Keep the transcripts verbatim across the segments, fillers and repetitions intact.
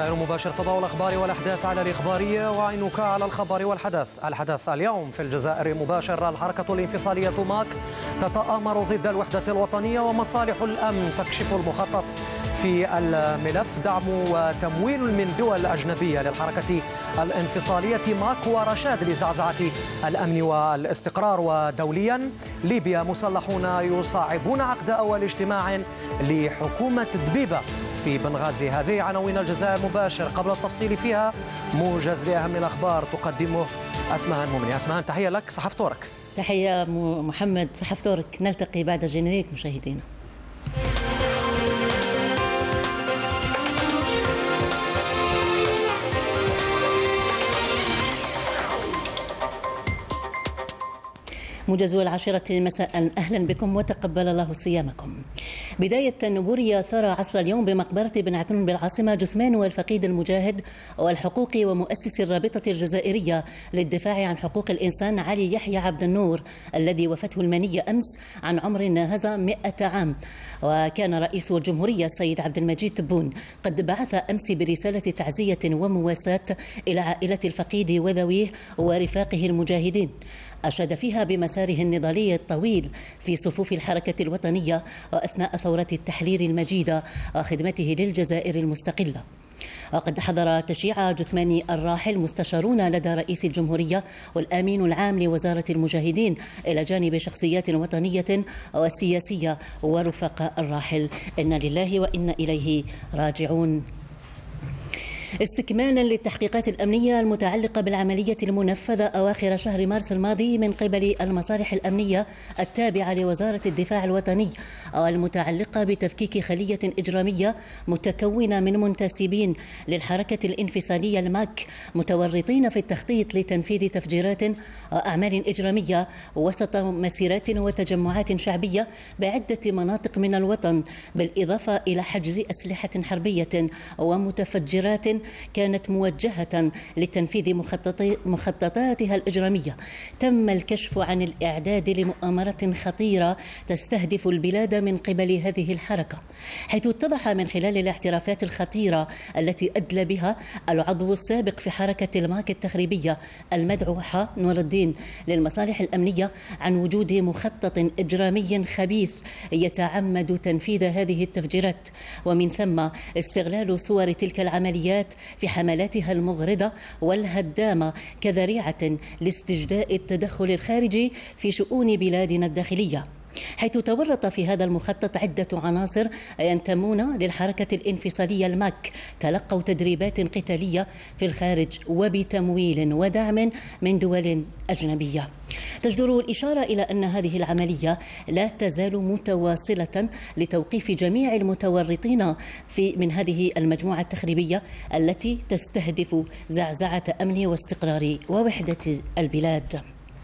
الجزائر مباشر، فضاء الأخبار والأحداث على الإخبارية وعينك على الخبر والحدث. الحدث اليوم في الجزائر مباشر. الحركة الانفصالية ماك تتآمر ضد الوحدة الوطنية ومصالح الأمن تكشف المخطط في الملف. دعم وتمويل من دول أجنبية للحركة الانفصالية ماك ورشاد لزعزعة الأمن والاستقرار. ودوليا ليبيا مسلحون يصعبون عقد أول اجتماع لحكومة دبيبة في بنغازي. هذه عناوين الجزائر مباشر. قبل التفصيل فيها موجز لأهم الأخبار تقدمه أسمهان مؤمني. أسمهان، تحية لك، صحفتورك. تحية محمد، صحفتورك. نلتقي بعد جنريك مشاهدينا. موجز العاشرة مساء، أهلا بكم وتقبل الله صيامكم. بداية نبورية ثار عصر اليوم بمقبرة بن عكنون بالعاصمة جثمان والفقيد المجاهد والحقوق ومؤسس الرابطة الجزائرية للدفاع عن حقوق الإنسان علي يحيى عبد النور الذي وفته المنية أمس عن عمر ناهز مئة عام. وكان رئيس الجمهورية السيد عبد المجيد تبون قد بعث أمس برسالة تعزية ومواساة إلى عائلة الفقيد وذويه ورفاقه المجاهدين، أشاد فيها بمساره النضالي الطويل في صفوف الحركة الوطنية وأثناء ثورة التحرير المجيدة وخدمته للجزائر المستقلة. وقد حضر تشييع جثمان الراحل مستشارون لدى رئيس الجمهورية والآمين العام لوزارة المجاهدين إلى جانب شخصيات وطنية وسياسية ورفقاء الراحل. إنا لله وإنا إليه راجعون. استكمالا للتحقيقات الأمنية المتعلقة بالعملية المنفذة أواخر شهر مارس الماضي من قبل المصالح الأمنية التابعة لوزارة الدفاع الوطني والمتعلقة بتفكيك خلية إجرامية متكونة من منتسبين للحركة الانفصالية الماك متورطين في التخطيط لتنفيذ تفجيرات وأعمال إجرامية وسط مسيرات وتجمعات شعبية بعدة مناطق من الوطن، بالإضافة إلى حجز أسلحة حربية ومتفجرات كانت موجهة لتنفيذ مخططاتها الإجرامية. تم الكشف عن الإعداد لمؤامرة خطيرة تستهدف البلاد من قبل هذه الحركة، حيث اتضح من خلال الاعترافات الخطيرة التي أدلى بها العضو السابق في حركة الماك التخريبية المدعوحة نور الدين للمصالح الأمنية عن وجود مخطط إجرامي خبيث يتعمد تنفيذ هذه التفجيرات، ومن ثم استغلال صور تلك العمليات في حملاتها المغرضة والهدامة كذريعة لاستجداء التدخل الخارجي في شؤون بلادنا الداخلية، حيث تورط في هذا المخطط عدة عناصر ينتمون للحركة الانفصالية الماك تلقوا تدريبات قتالية في الخارج وبتمويل ودعم من دول أجنبية. تجدر الإشارة إلى أن هذه العملية لا تزال متواصلة لتوقيف جميع المتورطين في من هذه المجموعة التخريبية التي تستهدف زعزعة أمن واستقرار ووحدة البلاد.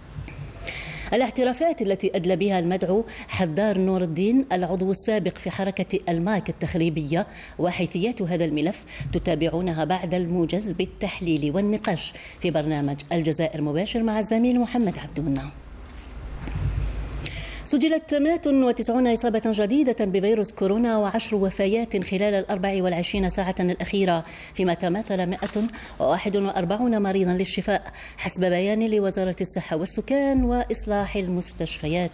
الاعترافات التي أدلى بها المدعو حذار نور الدين العضو السابق في حركة الماك التخريبية وحيثيات هذا الملف تتابعونها بعد الموجز بالتحليل والنقاش في برنامج الجزائر مباشر مع الزميل محمد عبدون. سجلت مئة وتسعين إصابة جديدة بفيروس كورونا وعشر وفيات خلال الأربع والعشرين ساعة الأخيرة، فيما تماثل مئة وواحد وأربعين مريضا للشفاء حسب بيان لوزارة الصحة والسكان وإصلاح المستشفيات.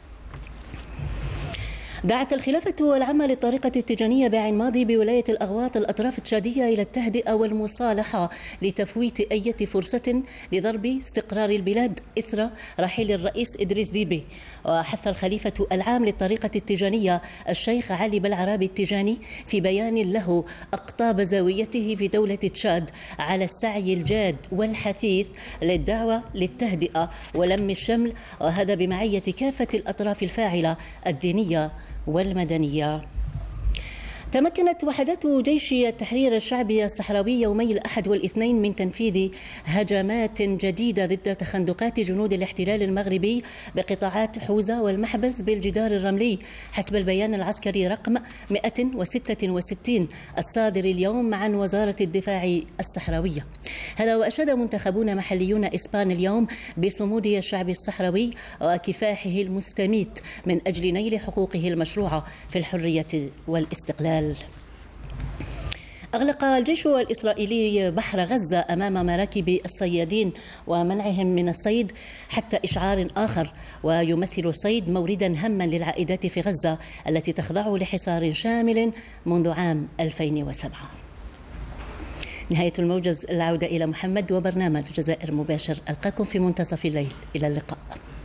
دعت الخلافة العامة للطريقة التيجانية بعين ماضي بولاية الأغواط الأطراف التشادية إلى التهدئة والمصالحة لتفويت أي فرصة لضرب استقرار البلاد إثر رحيل الرئيس إدريس ديبي. وحث الخليفة العام للطريقة التيجانية الشيخ علي بالعرابي التيجاني في بيان له أقطاب زاويته في دولة تشاد على السعي الجاد والحثيث للدعوة للتهدئة ولم الشمل، وهذا بمعية كافة الأطراف الفاعلة الدينية والمدنية. تمكنت وحدات جيش التحرير الشعبي الصحراوي يومي الأحد والاثنين من تنفيذ هجمات جديدة ضد تخندقات جنود الاحتلال المغربي بقطاعات حوزة والمحبس بالجدار الرملي حسب البيان العسكري رقم مئة وستة وستين الصادر اليوم عن وزارة الدفاع الصحراوية. هذا وأشاد منتخبون محليون إسبان اليوم بصمود الشعب الصحراوي وكفاحه المستميت من أجل نيل حقوقه المشروعة في الحرية والاستقلال. أغلق الجيش الإسرائيلي بحر غزة أمام مراكب الصيادين ومنعهم من الصيد حتى إشعار آخر، ويمثل الصيد موردا هاما للعائدات في غزة التي تخضع لحصار شامل منذ عام ألفين وسبعة. نهاية الموجز، العودة إلى محمد وبرنامج الجزائر مباشر. ألقاكم في منتصف الليل، إلى اللقاء.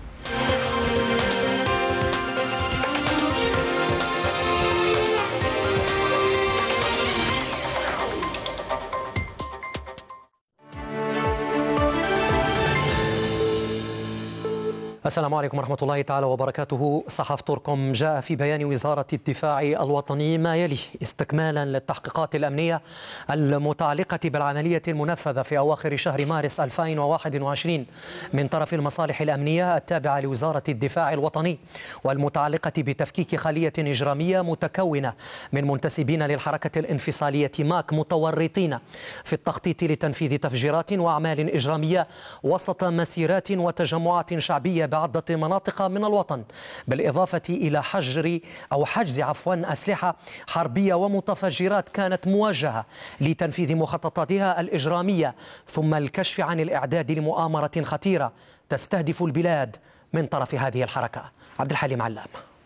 السلام عليكم ورحمة الله تعالى وبركاته. صحف توركم جاء في بيان وزارة الدفاع الوطني ما يلي استكمالا للتحقيقات الأمنية المتعلقة بالعملية المنفذة في أواخر شهر مارس ألفين وواحد وعشرين من طرف المصالح الأمنية التابعة لوزارة الدفاع الوطني، والمتعلقة بتفكيك خلية إجرامية متكونة من منتسبين للحركة الانفصالية ماك متورطين في التخطيط لتنفيذ تفجيرات وأعمال إجرامية وسط مسيرات وتجمعات شعبية بعدة مناطق من الوطن، بالإضافة إلى حجر أو حجز عفوا أسلحة حربية ومتفجرات كانت موجهة لتنفيذ مخططاتها الإجرامية، ثم الكشف عن الإعداد لمؤامرة خطيرة تستهدف البلاد من طرف هذه الحركة. عبد الحليم علام.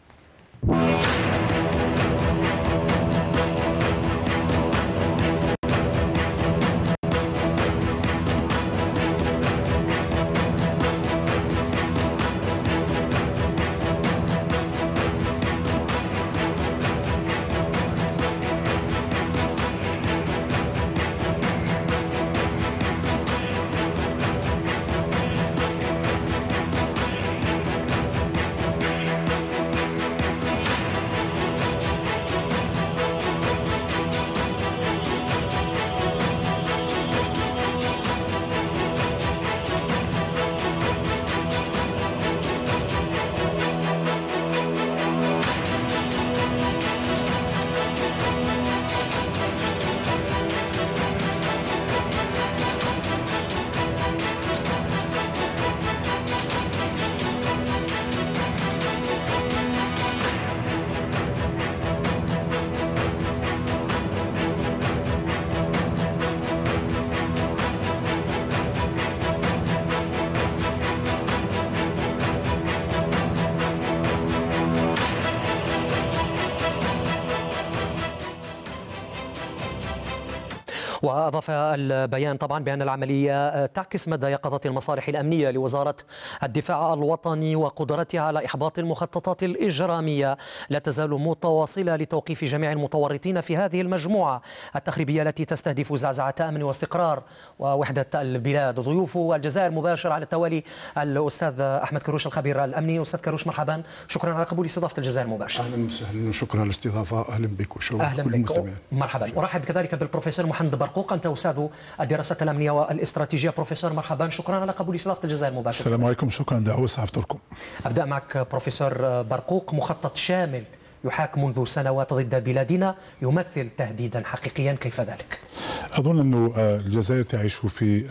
وأضاف البيان طبعا بأن العملية تعكس مدى يقظة المصالح الأمنية لوزارة الدفاع الوطني وقدرتها على إحباط المخططات الإجرامية لا تزال متواصلة لتوقيف جميع المتورطين في هذه المجموعة التخريبية التي تستهدف زعزعة أمن واستقرار ووحدة البلاد. ضيوف الجزائر مباشر على التوالي الأستاذ أحمد كروش الخبير الأمني. أستاذ كروش مرحبا، شكرا على قبول استضافة الجزائر مباشر. أهلا وسهلا وشكرا على الاستضافة. أهلا بك وشكرا أهلا بك. مرحبا. أرحب كذلك بالبروفيسور محمد برقوق، أنت أستاذ الدراسات الأمنية والاستراتيجية. بروفيسور مرحبا، شكرا على قبول استضافة الجزائر مباشر. السلام عليكم، شكرا دعوة صحفتكم. أبدأ معك بروفيسور برقوق. مخطط شامل يحاك منذ سنوات ضد بلادنا يمثل تهديدا حقيقيا، كيف ذلك؟ أظن أن الجزائر تعيش في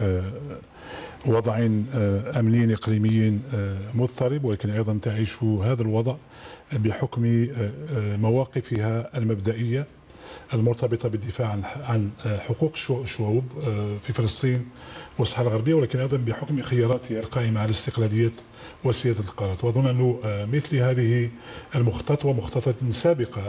وضع أمني إقليمي مضطرب، ولكن أيضا تعيش هذا الوضع بحكم مواقفها المبدئية المرتبطة بالدفاع عن عن حقوق الشعوب في فلسطين والصحراء الغربية، ولكن أيضا بحكم خياراتها القائمة على الاستقلالية وسيادة القرارات. وأظن أنه مثل هذه المخططات ومخططات سابقة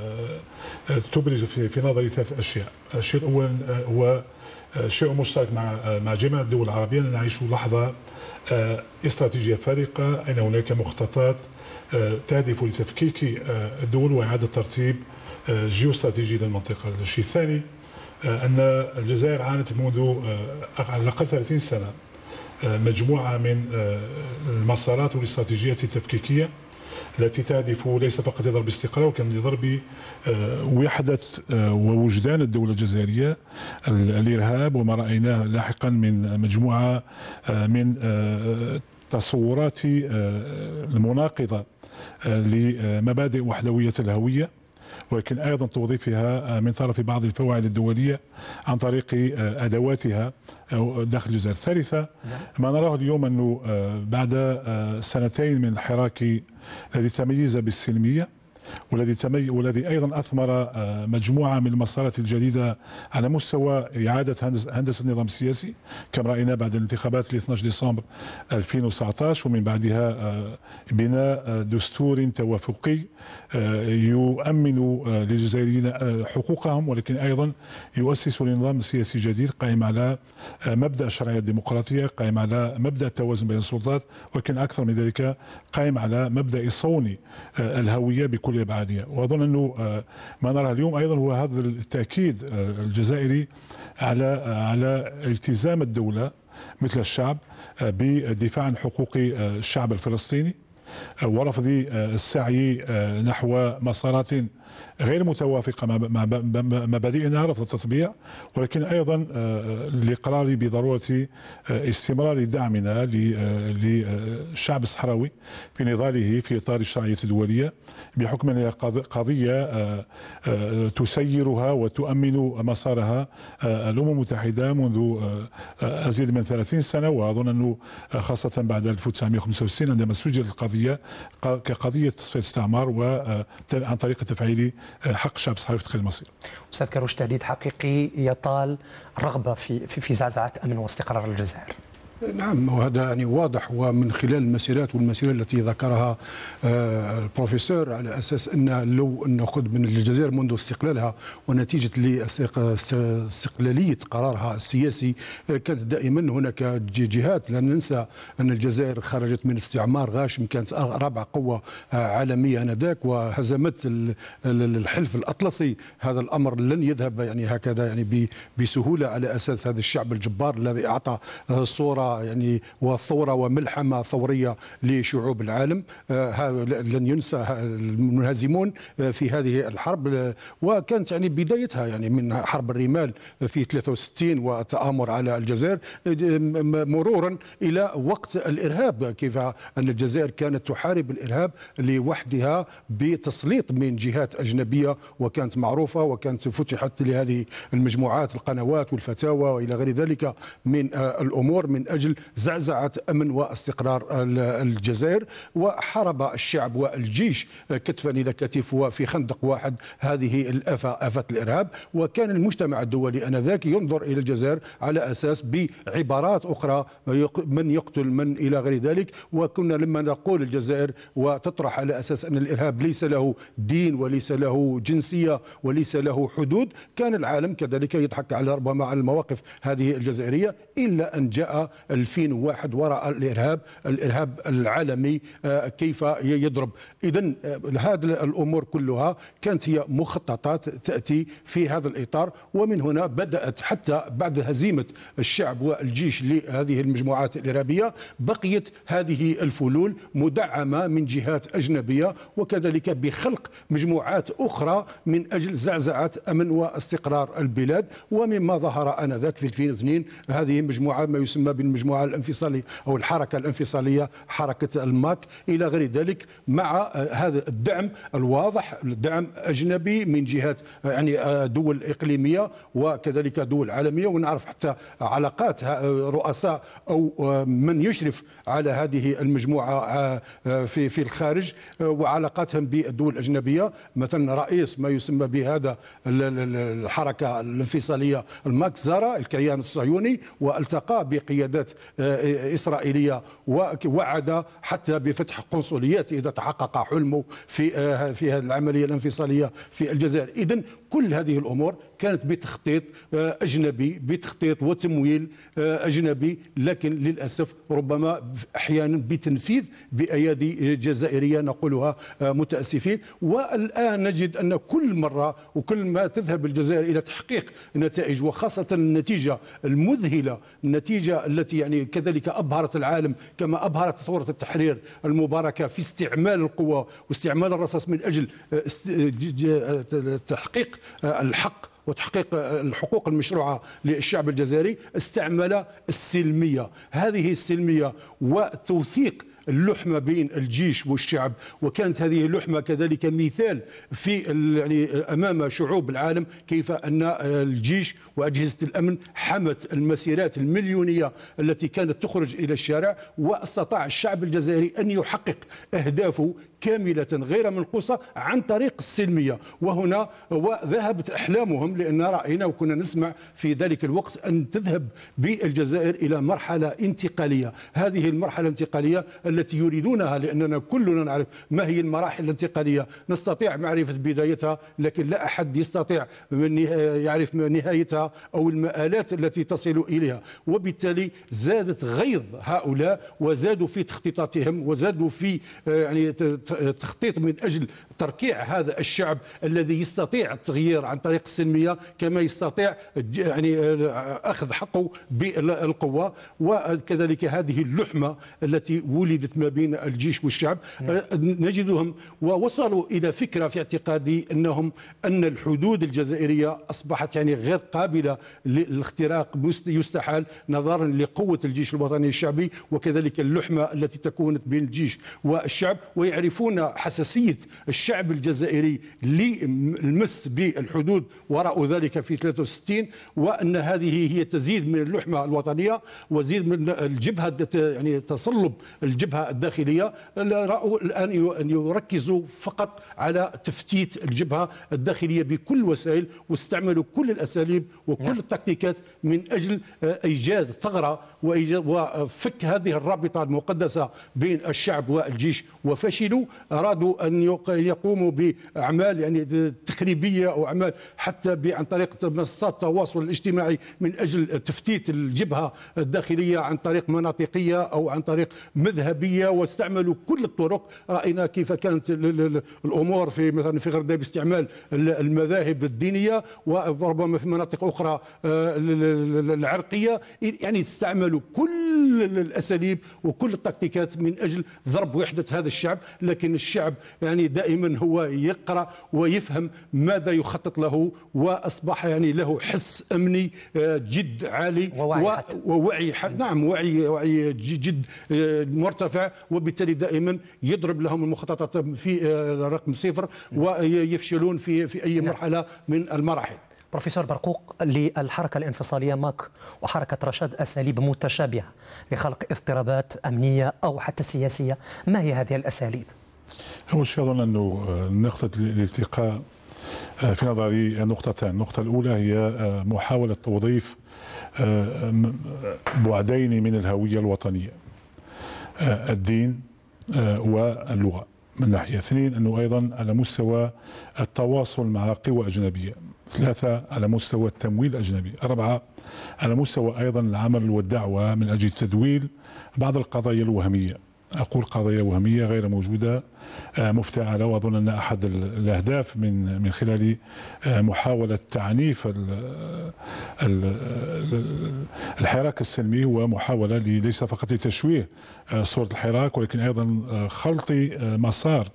تبرز في نظري ثلاث أشياء. الشيء الأول هو شيء مشترك مع مع جميع الدول العربية، أن نعيش لحظة استراتيجية فارقة، أين هناك مخططات تهدف لتفكيك الدول وإعادة ترتيب جيوستراتيجي للمنطقة. الشيء الثاني أن الجزائر عانت منذ على الأقل ثلاثين سنة مجموعة من المسارات والاستراتيجيات التفكيكية التي تهدف ليس فقط لضرب استقرار، ولكن لضرب وحدة ووجدان الدولة الجزائرية، الإرهاب وما رأيناه لاحقا من مجموعة من تصورات المناقضة لمبادئ وحدوية الهوية، ولكن أيضا توظيفها من طرف بعض الفواعل الدولية عن طريق أدواتها داخل الجزائر. الثالثة ما نراه اليوم أنه بعد سنتين من الحراك الذي تميز بالسلمية والذي تمي والذي ايضا اثمر مجموعه من المسارات الجديده على مستوى اعاده هندسه النظام السياسي، كما راينا بعد الانتخابات ل اثني عشر ديسمبر ألفين وتسعة عشر، ومن بعدها بناء دستور توافقي يؤمن للجزائريين حقوقهم، ولكن ايضا يؤسس لنظام سياسي جديد قائم على مبدا الشرعيه الديمقراطيه، قائم على مبدا التوازن بين السلطات، ولكن اكثر من ذلك قائم على مبدا صون الهويه بكل ابعادها. واظن انه ما نراه اليوم ايضا هو هذا التاكيد الجزائري على على التزام الدوله مثل الشعب بالدفاع عن حقوق الشعب الفلسطيني، ورفض السعي نحو مسارات غير متوافقة مع مبادئنا، رفض التطبيع، ولكن أيضا الإقرار بضرورة استمرار دعمنا للشعب الصحراوي في نضاله في إطار الشرعية الدولية، بحكم أنها قضية تسيرها وتؤمن مسارها الأمم المتحدة منذ أزيد من ثلاثين سنة. وأظن أنه خاصة بعد ألف وتسعمائة وخمسة وستين عندما سجلت القضية كقضية تصفية استعمار وعن طريق تفعيل حق الشعب الصحراوي في تخيل المصير. أستاذ كروش، تهديد حقيقي يطال رغبة في في زعزعة أمن واستقرار الجزائر. نعم، وهذا يعني واضح، ومن خلال المسيرات والمسيرة التي ذكرها البروفيسور، على أساس أن لو نأخذ من الجزائر منذ استقلالها ونتيجة لاستقلالية قرارها السياسي، كانت دائما هناك جهات. لا ننسى أن الجزائر خرجت من استعمار غاشم، كانت رابع قوة عالمية آنذاك وهزمت الحلف الأطلسي. هذا الأمر لن يذهب يعني هكذا يعني بسهولة، على أساس هذا الشعب الجبار الذي أعطى صورة يعني وثورة وملحمة ثورية لشعوب العالم. لن ينسى المنهزمون في هذه الحرب، وكانت يعني بدايتها يعني من حرب الرمال في ثلاثة وستين والتآمر على الجزائر، مرورا إلى وقت الإرهاب، كيف أن الجزائر كانت تحارب الإرهاب لوحدها بتسليط من جهات أجنبية، وكانت معروفة، وكانت فتحت لهذه المجموعات القنوات والفتاوى وإلى غير ذلك من الأمور من أجل زعزعة أمن واستقرار الجزائر. وحارب الشعب والجيش كتفا إلى كتف وفي خندق واحد هذه الآفة، آفة الإرهاب. وكان المجتمع الدولي آنذاك ينظر إلى الجزائر على أساس بعبارات أخرى، من يقتل من إلى غير ذلك. وكنا لما نقول الجزائر وتطرح على أساس أن الإرهاب ليس له دين وليس له جنسية وليس له حدود، كان العالم كذلك يضحك على ربما على المواقف هذه الجزائرية، إلا أن جاء ألفين وواحد وراء الإرهاب، الإرهاب العالمي كيف يضرب. إذن هذه الأمور كلها كانت هي مخططات تأتي في هذا الإطار. ومن هنا بدأت حتى بعد هزيمة الشعب والجيش لهذه المجموعات الإرهابية، بقيت هذه الفلول مدعمة من جهات أجنبية، وكذلك بخلق مجموعات أخرى من أجل زعزعة أمن واستقرار البلاد. ومما ظهر آنذاك في ألفين واثنين هذه مجموعة ما يسمى بالمجموعة الانفصالية أو الحركة الانفصالية، حركة الماك إلى غير ذلك، مع هذا الدعم الواضح، الدعم أجنبي من جهات يعني دول إقليمية وكذلك دول عالمية. ونعرف حتى علاقات رؤساء أو من يشرف على هذه المجموعة في في الخارج وعلاقاتهم بالدول الأجنبية. مثلا رئيس ما يسمى بهذا الحركة الانفصالية الماك زار الكيان الصهيوني، والتقى بقيادات إسرائيلية ووعد حتى بفتح قنصليات إذا تحقق حلمه في في العملية الانفصالية في الجزائر. إذن كل هذه الأمور كانت بتخطيط أجنبي، بتخطيط وتمويل أجنبي، لكن للأسف ربما أحيانا بتنفيذ بأيادي جزائرية نقولها متأسفين. والآن نجد أن كل مرة وكل ما تذهب الجزائر إلى تحقيق نتائج، وخاصة النتيجة المذهلة، النتيجة التي يعني كذلك أبهرت العالم كما أبهرت ثورة التحرير المباركة في استعمال القوة واستعمال الرصاص من أجل تحقيق الحق وتحقيق الحقوق المشروعة للشعب الجزائري، استعمل السلمية. هذه السلمية وتوثيق اللحمة بين الجيش والشعب، وكانت هذه اللحمة كذلك مثال في يعني أمام شعوب العالم كيف أن الجيش وأجهزة الأمن حمت المسيرات المليونية التي كانت تخرج إلى الشارع، واستطاع الشعب الجزائري أن يحقق أهدافه كاملة غير منقوصة عن طريق السلمية. وهنا وذهبت أحلامهم، لأن رأينا وكنا نسمع في ذلك الوقت أن تذهب بالجزائر إلى مرحلة انتقالية. هذه المرحلة الانتقالية التي يريدونها، لأننا كلنا نعرف ما هي المراحل الانتقالية، نستطيع معرفة بدايتها لكن لا أحد يستطيع من يعرف نهايتها أو المآلات التي تصل إليها. وبالتالي زادت غيظ هؤلاء وزادوا في تخطيطاتهم وزادوا في يعني تخطيط من أجل تركيع هذا الشعب الذي يستطيع التغيير عن طريق السلمية كما يستطيع يعني أخذ حقه بالقوة. وكذلك هذه اللحمة التي ولدت ما بين الجيش والشعب نجدهم ووصلوا إلى فكرة في اعتقادي أنهم أن الحدود الجزائرية أصبحت يعني غير قابلة للاختراق، يستحال نظرا لقوة الجيش الوطني الشعبي وكذلك اللحمة التي تكونت بين الجيش والشعب. ويعرفون حساسية الشعب الجزائري للمس بالحدود وراء ذلك في ثلاثة وستين، وأن هذه هي تزيد من اللحمة الوطنية وزيد من الجبهة يعني تصلب الجبهة الداخلية. رأوا الآن أن يركزوا فقط على تفتيت الجبهة الداخلية بكل وسائل، واستعملوا كل الأساليب وكل التكتيكات من أجل إيجاد ثغرة وإيجاد وفك هذه الرابطة المقدسة بين الشعب والجيش. وفشلوا، أرادوا أن يقوموا بأعمال يعني تخريبية أو أعمال حتى عن طريق منصات التواصل الاجتماعي من أجل تفتيت الجبهة الداخلية عن طريق مناطقية أو عن طريق مذهبية، واستعملوا كل الطرق. رأينا كيف كانت الأمور في مثلا في غردة باستعمال المذاهب الدينية، وربما في مناطق أخرى العرقية. يعني استعملوا كل الأساليب وكل التكتيكات من أجل ضرب وحدة هذا الشعب. لكن الشعب يعني دائما هو يقرأ ويفهم ماذا يخطط له، وأصبح يعني له حس أمني جد عالي ووعي, ووعي نعم وعي وعي جد مرتفع. وبالتالي دائما يضرب لهم المخططات في رقم صفر ويفشلون في في أي مرحلة من المراحل. بروفيسور برقوق، للحركة الانفصالية ماك وحركة رشاد أساليب متشابهة لخلق اضطرابات أمنية أو حتى سياسية، ما هي هذه الأساليب؟ أول شيء أظن أنه نقطة الالتقاء في نظري نقطتان. النقطة الأولى هي محاولة توظيف بعدين من الهوية الوطنية، الدين واللغة من ناحية. اثنين، أنه أيضا على مستوى التواصل مع قوى أجنبية. ثلاثة، على مستوى التمويل الأجنبي. أربعة، على مستوى أيضا العمل والدعوة من أجل تدويل بعض القضايا الوهمية. أقول قضايا وهمية غير موجودة مفتعلة. وأظن أن أحد الأهداف من من خلال محاولة تعنيف الحراك السلمي هو محاولة ليس فقط لتشويه صورة الحراك، ولكن أيضا خلط مسار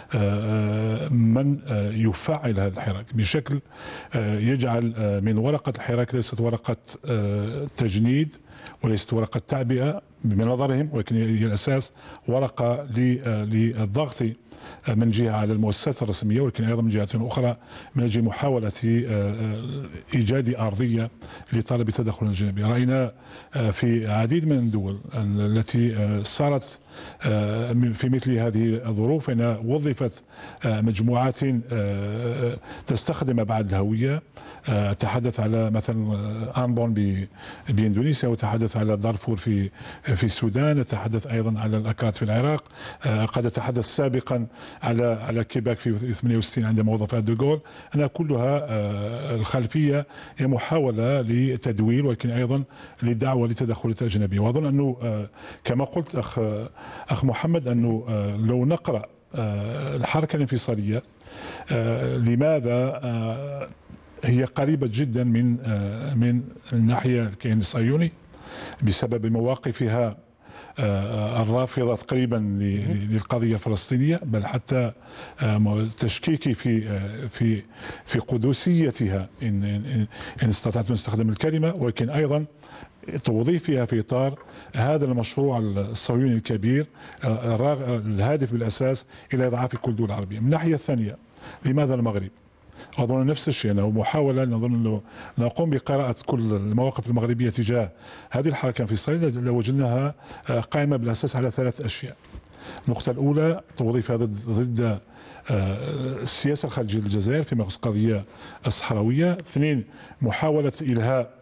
من يفعل هذا الحراك بشكل يجعل من ورقة الحراك ليست ورقة تجنيد وليست ورقة تعبئة من نظرهم، ولكن هي الأساس ورقة للضغط من جهة على المؤسسات الرسمية، ولكن أيضا من جهة أخرى من أجل محاولة إيجاد أرضية لطلب التدخل الأجنبي. رأينا في عديد من الدول التي صارت في مثل هذه الظروف أن وظفت مجموعات تستخدم بعض الهوية. أتحدث على مثلا أنبون بإندونيسيا، وأتحدث على دارفور في في السودان، أتحدث أيضا على الأكراد في العراق، قد أتحدث سابقا على على كيباك في ثمانية وستين عندما وظفها دوغول. أنا كلها الخلفية هي محاولة لتدويل ولكن أيضا للدعوة لتدخلات أجنبية. وأظن أنه كما قلت أخ أخ محمد أنه لو نقرأ الحركة الانفصالية لماذا هي قريبة جدا من من الناحية الكيان الصهيوني بسبب مواقفها الرافضة تقريبا للقضية الفلسطينية، بل حتى تشكيكي في في في قدسيتها إن إن استطعت أن أستخدم الكلمة، ولكن أيضا توظيفها في إطار هذا المشروع الصهيوني الكبير الهادف بالأساس إلى إضعاف كل الدول العربية. من الناحية الثانية، لماذا المغرب؟ أظن نفس الشيء، أنه محاولة نظن أنه نقوم بقراءة كل المواقف المغربية تجاه هذه الحركة الانفصالية لوجدناها قائمة بالأساس على ثلاث أشياء. النقطة الأولى توظيفها ضد ضد السياسة الخارجية للجزائر فيما يخص القضية الصحراوية. اثنين، محاولة إلهاء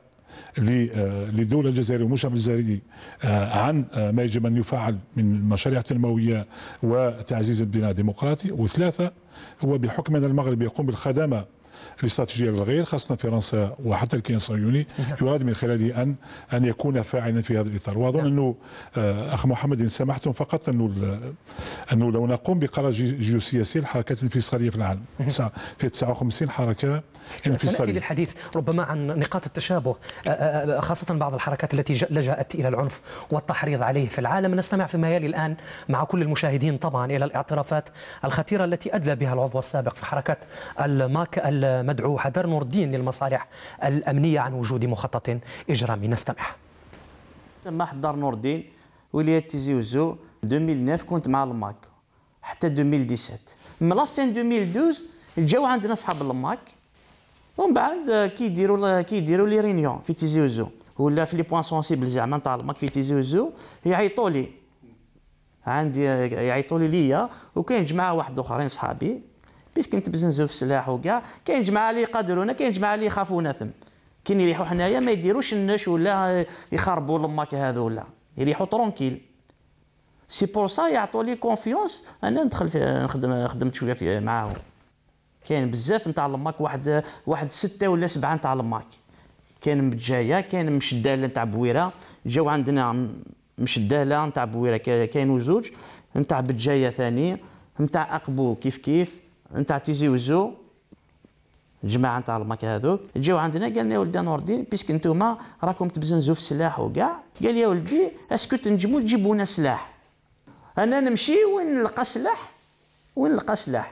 للدولة الجزائرية والمجتمع الجزائري عن ما يجب أن يفعل من مشاريع تنموية وتعزيز البناء الديمقراطي. وثلاثة، هو بحكم أن المغرب يقوم بالخدمة الاستراتيجية للغير خاصة فرنسا وحتى الكيان الصهيوني، يراد من خلاله أن أن يكون فاعلا في هذا الإطار. وأظن أنه أخ محمد إن سمحتم فقط أنه أنه لو نقوم بقرار جيوسياسي الحركات الانفصالية في العالم في تسعة وخمسين حركة انفصالية. سنأتي للحديث ربما عن نقاط التشابه خاصة بعض الحركات التي لجأت إلى العنف والتحريض عليه في العالم. نستمع فيما يلي الآن مع كل المشاهدين طبعا إلى الاعترافات الخطيرة التي أدلى بها العضو السابق في حركة الماك المدعو حدر نور الدين للمصالح الأمنية عن وجود مخطط إجرامي. نستمع. تم حدر نور الدين ولاية تيزي وزو ألفين وتسعة كنت مع الماك حتى ألفين وسبعطاش. من لافين ألفين واثناش جاو عندنا أصحاب الماك ومن بعد كيديروا كيديروا لي رينيون في تيزي وزو ولا في لي بوان سونسيبل زعما نتاع الماك في تيزي وزو يعيطوا لي عندي يعيطوا لي ليا وكاين جماعه واحد اخرين صحابي بيسك كنت بزنزو في السلاح وكاع. كاين جماعه اللي يقدرونا كاين جماعه اللي يخافونا ثم كاين يريحوا حنايا ما يديروش النش ولا يخربوا الماك هذا ولا يريحوا ترونكيل. سي بور سا يعطوا لي كونفيونس انا ندخل في نخدم خدمت شويه في معاهم. كاين بزاف نتاع الماك واحد واحد ستة ولا سبعة نتاع الماك. كاين متجايه كاين مشداله نتاع بويره جاو عندنا مشداله نتاع بويره كاينوا زوج نتاع بتجايه ثاني نتاع اقبو كيف كيف نتاع تيزي وزو الجماعه نتاع الماك هذوك جاو عندنا قال لنا يا ولدي نور الدين بيسك نتوما راكم تبزنزوا في السلاح وكاع. قال لي يا ولدي اسكو تنجموا تجيبوا لنا سلاح. انا نمشي وين نلقى سلاح وين نلقى سلاح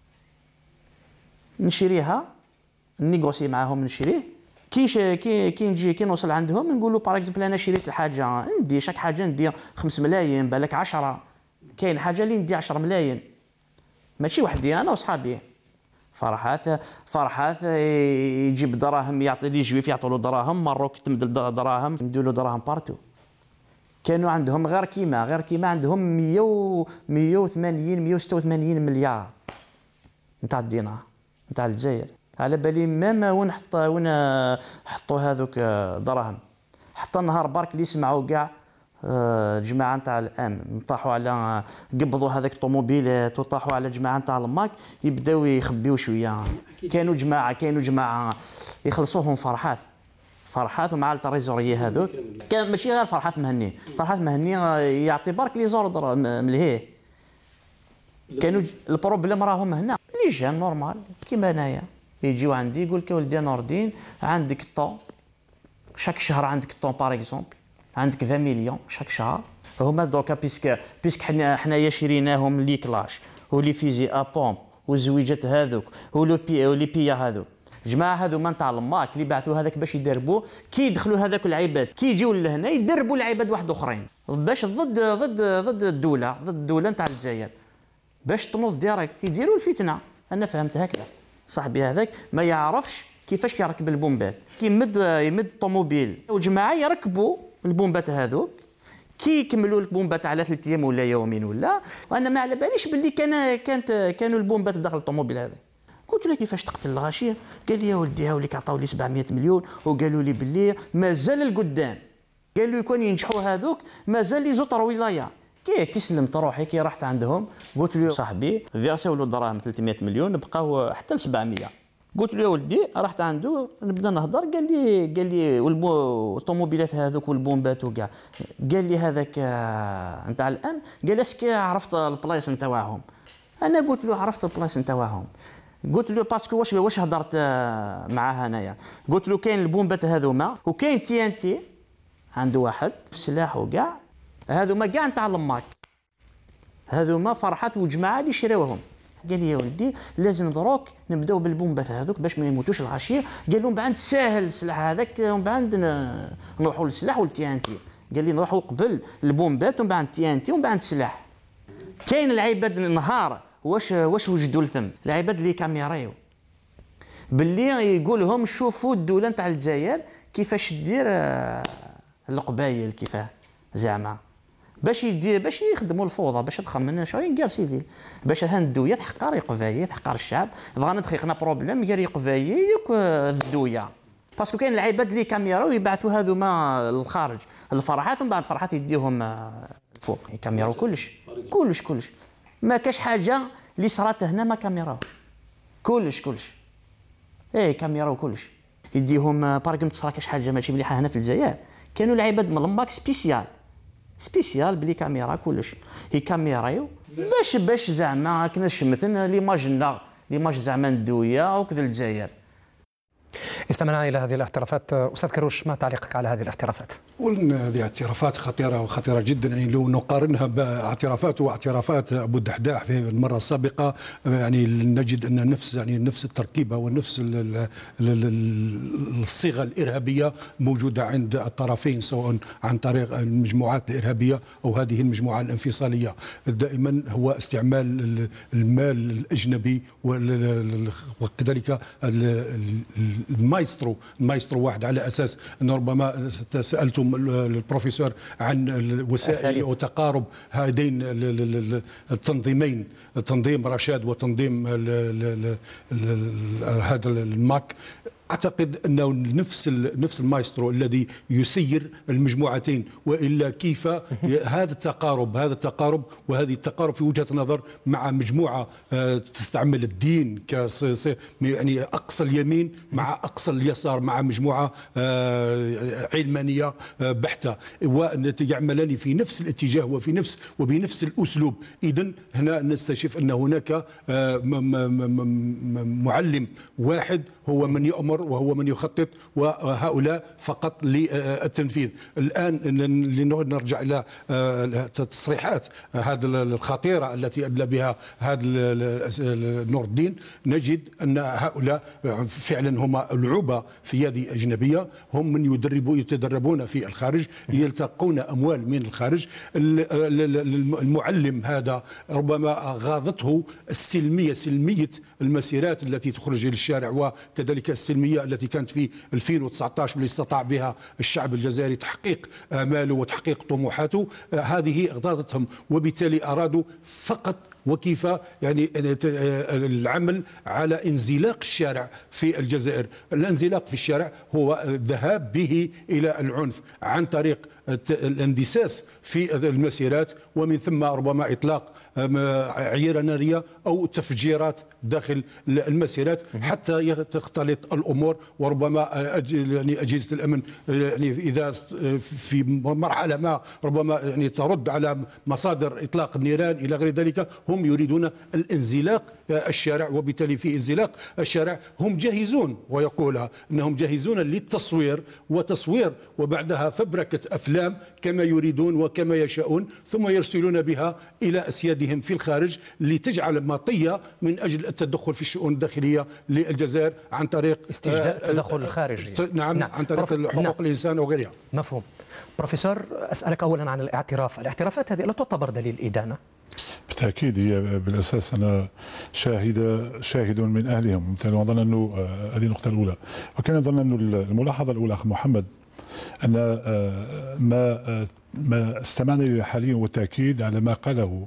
نشريها نيغوسي معاهم نشريه. كي كي كي نجي كي نوصل عندهم نقول له باغ اكزومبل انا شريت الحاجه ندي شاك حاجه ندي خمس ملايين بالك عشرة. كاين حاجه اللي ندي عشرة ملايين ماشي وحدي انا وصحابي. فرحات فرحات يجيب دراهم يعطي لي جويف يعطوا له دراهم مروك تمد دراهم ندير له دراهم بارتو. كانوا عندهم غير كيما غير كيما عندهم مية وثمانين مية وستة وثمانين مليار نتاع الدينار نتاع الجزائر. على بالي ماما وين حط وين حطوا هذوك دراهم. حتى النهار برك اللي يسمعوا كاع الجماعه نتاع الامن نطاحوا على قبضوا هذاك الطوموبيلات وطاحوا على جماعه نتاع الماك يبداو يخبيو شويه. كانوا جماعه كانوا جماعه يخلصوهم فرحات فرحات ومع التريزوري هذوك كان ماشي غير فرحات مهني فرحات مهني يعطي برك لي زوردر ملهيه. كانوا البروبليم راهم هنا لي جان نورمال كيما انايا يجيو عندي يقول لك ولدي نور الدين عندك طون شاك شهر عندك طون باغ اكزومبل عندك عشرين مليون شاك شهر. هما دوكا بيسك بيسك حنا حنايا شريناهم لي كلاش ولي فيزي ابوم والزويجات هذوك ولو بي ولي بيا هذوك جماعه هذوما نتاع الماك اللي بعثوا هذاك باش يدربوا كي يدخلوا هذاك العباد كي يجيو لهنا يدربوا العباد واحد اخرين باش ضد ضد ضد الدوله ضد الدوله نتاع الجزائر باش تنوض ديريكت يديروا الفتنه. انا فهمت هكذا. صاحبي هذاك ما يعرفش كيفاش يركب البومبات كي يمد يمد الطوموبيل وجماعه يركبوا البومبات هذوك كي يكملوا البومبات على ثلاث ايام ولا يومين ولا. وانا ما على باليش باللي كان كانت كانوا البومبات داخل الطوموبيل هذا. قلت له كيفاش تقتل الغاشيه؟ قال لي يا ولدي هاوليك عطاو لي سبعمية مليون وقالوا لي باللي مازال القدام قالوا يكون ينجحوا هذوك مازال لي زوطر ولايه. كي كي سلمت روحي كي رحت عندهم قلت له صاحبي فيرساو له دراهم ثلاثمية مليون بقاو حتى ل سبعمية. قلت له يا ولدي رحت عنده نبدا نهضر قال لي قال لي والطوموبيلات هذوك والبومبات وكاع قال لي هذاك نتاع الان قال اسكي عرفت البلايص نتاعهم. انا قلت له عرفت البلايص نتاعهم. قلت له باسكو واش واش هضرت معاه انايا. قلت له كاين البومبات هذوما وكاين تي ان تي عنده واحد في السلاح وكاع هذوما كاع نتاع الماك هذوما فرحات وجماعه اللي شراوهم. قال لي يا ولدي لازم دروك نبداو بالبومبات هذوك باش ما يموتوش الغاشيه. قال لهم بعد ساهل السلاح هذاك ومن بعد نروحوا للسلاح والتي ان تي. قال لي نروحوا قبل البومبات ومن بعد تي ان تي ومن بعد السلاح. كاين العباد النهار واش واش وجدوا لثم العباد اللي كاميرايو باللي يقول لهم شوفوا الدوله نتاع الجزائر كيفاش دير القبايل كيفاه زعما باش يدي باش يخدموا الفوضى، باش تخمن شويه كاع سيفيل، باش هندويه تحقر يقفايي تحقر الشعب، بغانا دخيقنا بروبليم غير يقفايي يك الدويه، باسكو كاين العباد اللي كاميرا ويبعثوا هذوما للخارج الفرحات، ومن بعد الفرحات يديهم الفوق يكاميراو كلش كلش كلش، ما كاش حاجه اللي صرات هنا ما كاميراو كلش كلش، ايه كاميراو كلش يديهم باركم تصرا كاش حاجه ماشي مليحه هنا في الجزائر، كانوا العباد من الماك سبيسيال سبيسيال بلي كاميرا كلش هي كاميرايو باش باش زعما كنا شمثنا ليماجنا ليماج زعما ندويه وكذا الجزائر. استمعنا الى هذه الاعترافات. استاذ كروش، ما تعليقك على هذه الاعترافات؟ قلنا هذه اعترافات خطيره وخطيره جدا، يعني لو نقارنها باعترافات واعترافات ابو الدحداح في المره السابقه يعني نجد ان نفس يعني نفس التركيبه ونفس الصيغه الارهابيه موجوده عند الطرفين، سواء عن طريق المجموعات الارهابيه او هذه المجموعه الانفصاليه. دائما هو استعمال المال الاجنبي وكذلك المايسترو المايسترو واحد، على اساس ان ربما سالتم البروفيسور عن وسائل وتقارب هذين التنظيمين، تنظيم رشاد وتنظيم هذا الماك. اعتقد انه نفس نفس المايسترو الذي يسير المجموعتين، والا كيف هذا التقارب هذا التقارب وهذه التقارب في وجهه نظر مع مجموعه تستعمل الدين ك يعني اقصى اليمين مع اقصى اليسار، مع مجموعه علمانيه بحته، ويعملان في نفس الاتجاه وفي نفس وبنفس الاسلوب. اذا هنا نستشف ان هناك معلم واحد هو من يؤمر وهو من يخطط، وهؤلاء فقط للتنفيذ. الآن لنرجع إلى التصريحات هذه الخطيرة التي أدلى بها هذا نور الدين، نجد أن هؤلاء فعلا هم العبة في يد أجنبية، هم من يدربوا يتدربون في الخارج، يلتقون أموال من الخارج. المعلم هذا ربما غاضته السلمية سلمية المسيرات التي تخرج إلى الشارع، وكذلك السلمية التي كانت في ألفين وتسعة عشر اللي استطاع بها الشعب الجزائري تحقيق آماله وتحقيق طموحاته، هذه اغضاضتهم، وبالتالي أرادوا فقط وكيف يعني العمل على انزلاق الشارع في الجزائر. الانزلاق في الشارع هو الذهاب به إلى العنف عن طريق الاندساس في المسيرات، ومن ثم ربما إطلاق عيرة نارية أو تفجيرات داخل المسيرات حتى تختلط الأمور، وربما يعني أجهزة الأمن يعني إذا في مرحلة ما ربما يعني ترد على مصادر إطلاق النيران إلى غير ذلك. هم يريدون الانزلاق الشارع، وبالتالي في انزلاق الشارع هم جاهزون، ويقولها أنهم جاهزون للتصوير وتصوير وبعدها فبركة أفلام كما يريدون وكما يشاءون، ثم يرسلون بها إلى أسيادهم في الخارج لتجعل مطية من أجل التدخل في الشؤون الداخلية للجزائر عن طريق استجداء التدخل الخارجي. نعم, نعم عن طريق حقوق نعم. الإنسان وغيرها. مفهوم. بروفيسور، أسألك أولا عن الاعتراف، الاعترافات هذه لا تعتبر دليل إدانة؟ بالتأكيد هي بالأساس أنا شاهد شاهد من أهلهم، وأظن أنه هذه النقطة الأولى. وكان أظن أن الملاحظة الأولى أخ محمد أن ما ما استمعنا إليه حاليا والتأكيد على ما قاله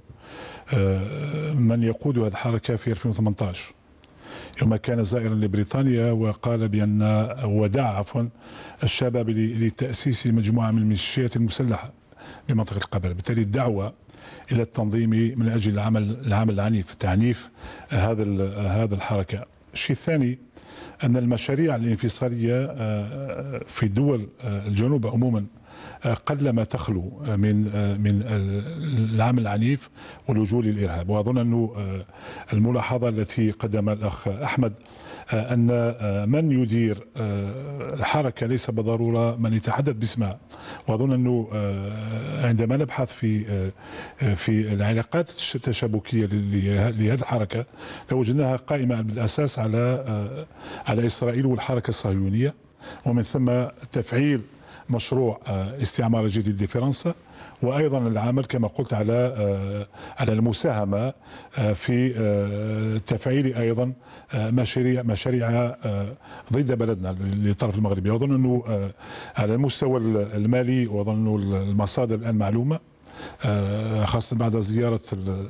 من يقود هذه الحركة في ألفين وثمانية عشر يوم كان زائرا لبريطانيا، وقال بأن ودع عفوا الشباب لتأسيس مجموعة من الميليشيات المسلحة بمنطقة القبل، بالتالي الدعوة إلى التنظيم من أجل العمل العمل العنيف تعنيف هذا هذا الحركة. الشيء الثاني أن المشاريع الانفصالية في دول الجنوب عموما قلما تخلو من من العمل العنيف واللجوء للإرهاب. وأظن أنه الملاحظة التي قدم الأخ أحمد أن من يدير الحركة ليس بالضرورة من يتحدث باسمها. وأظن أنه عندما نبحث في في العلاقات التشابكية لهذه الحركة لوجدناها قائمة بالأساس على على إسرائيل والحركة الصهيونية، ومن ثم تفعيل مشروع استعمار جديد لفرنسا، وايضا العمل كما قلت على على المساهمه في تفعيل ايضا مشاريع مشاريع ضد بلدنا للطرف المغربي. اظن انه على المستوى المالي واظن انه المصادر الان معلومه خاصة بعد زيارة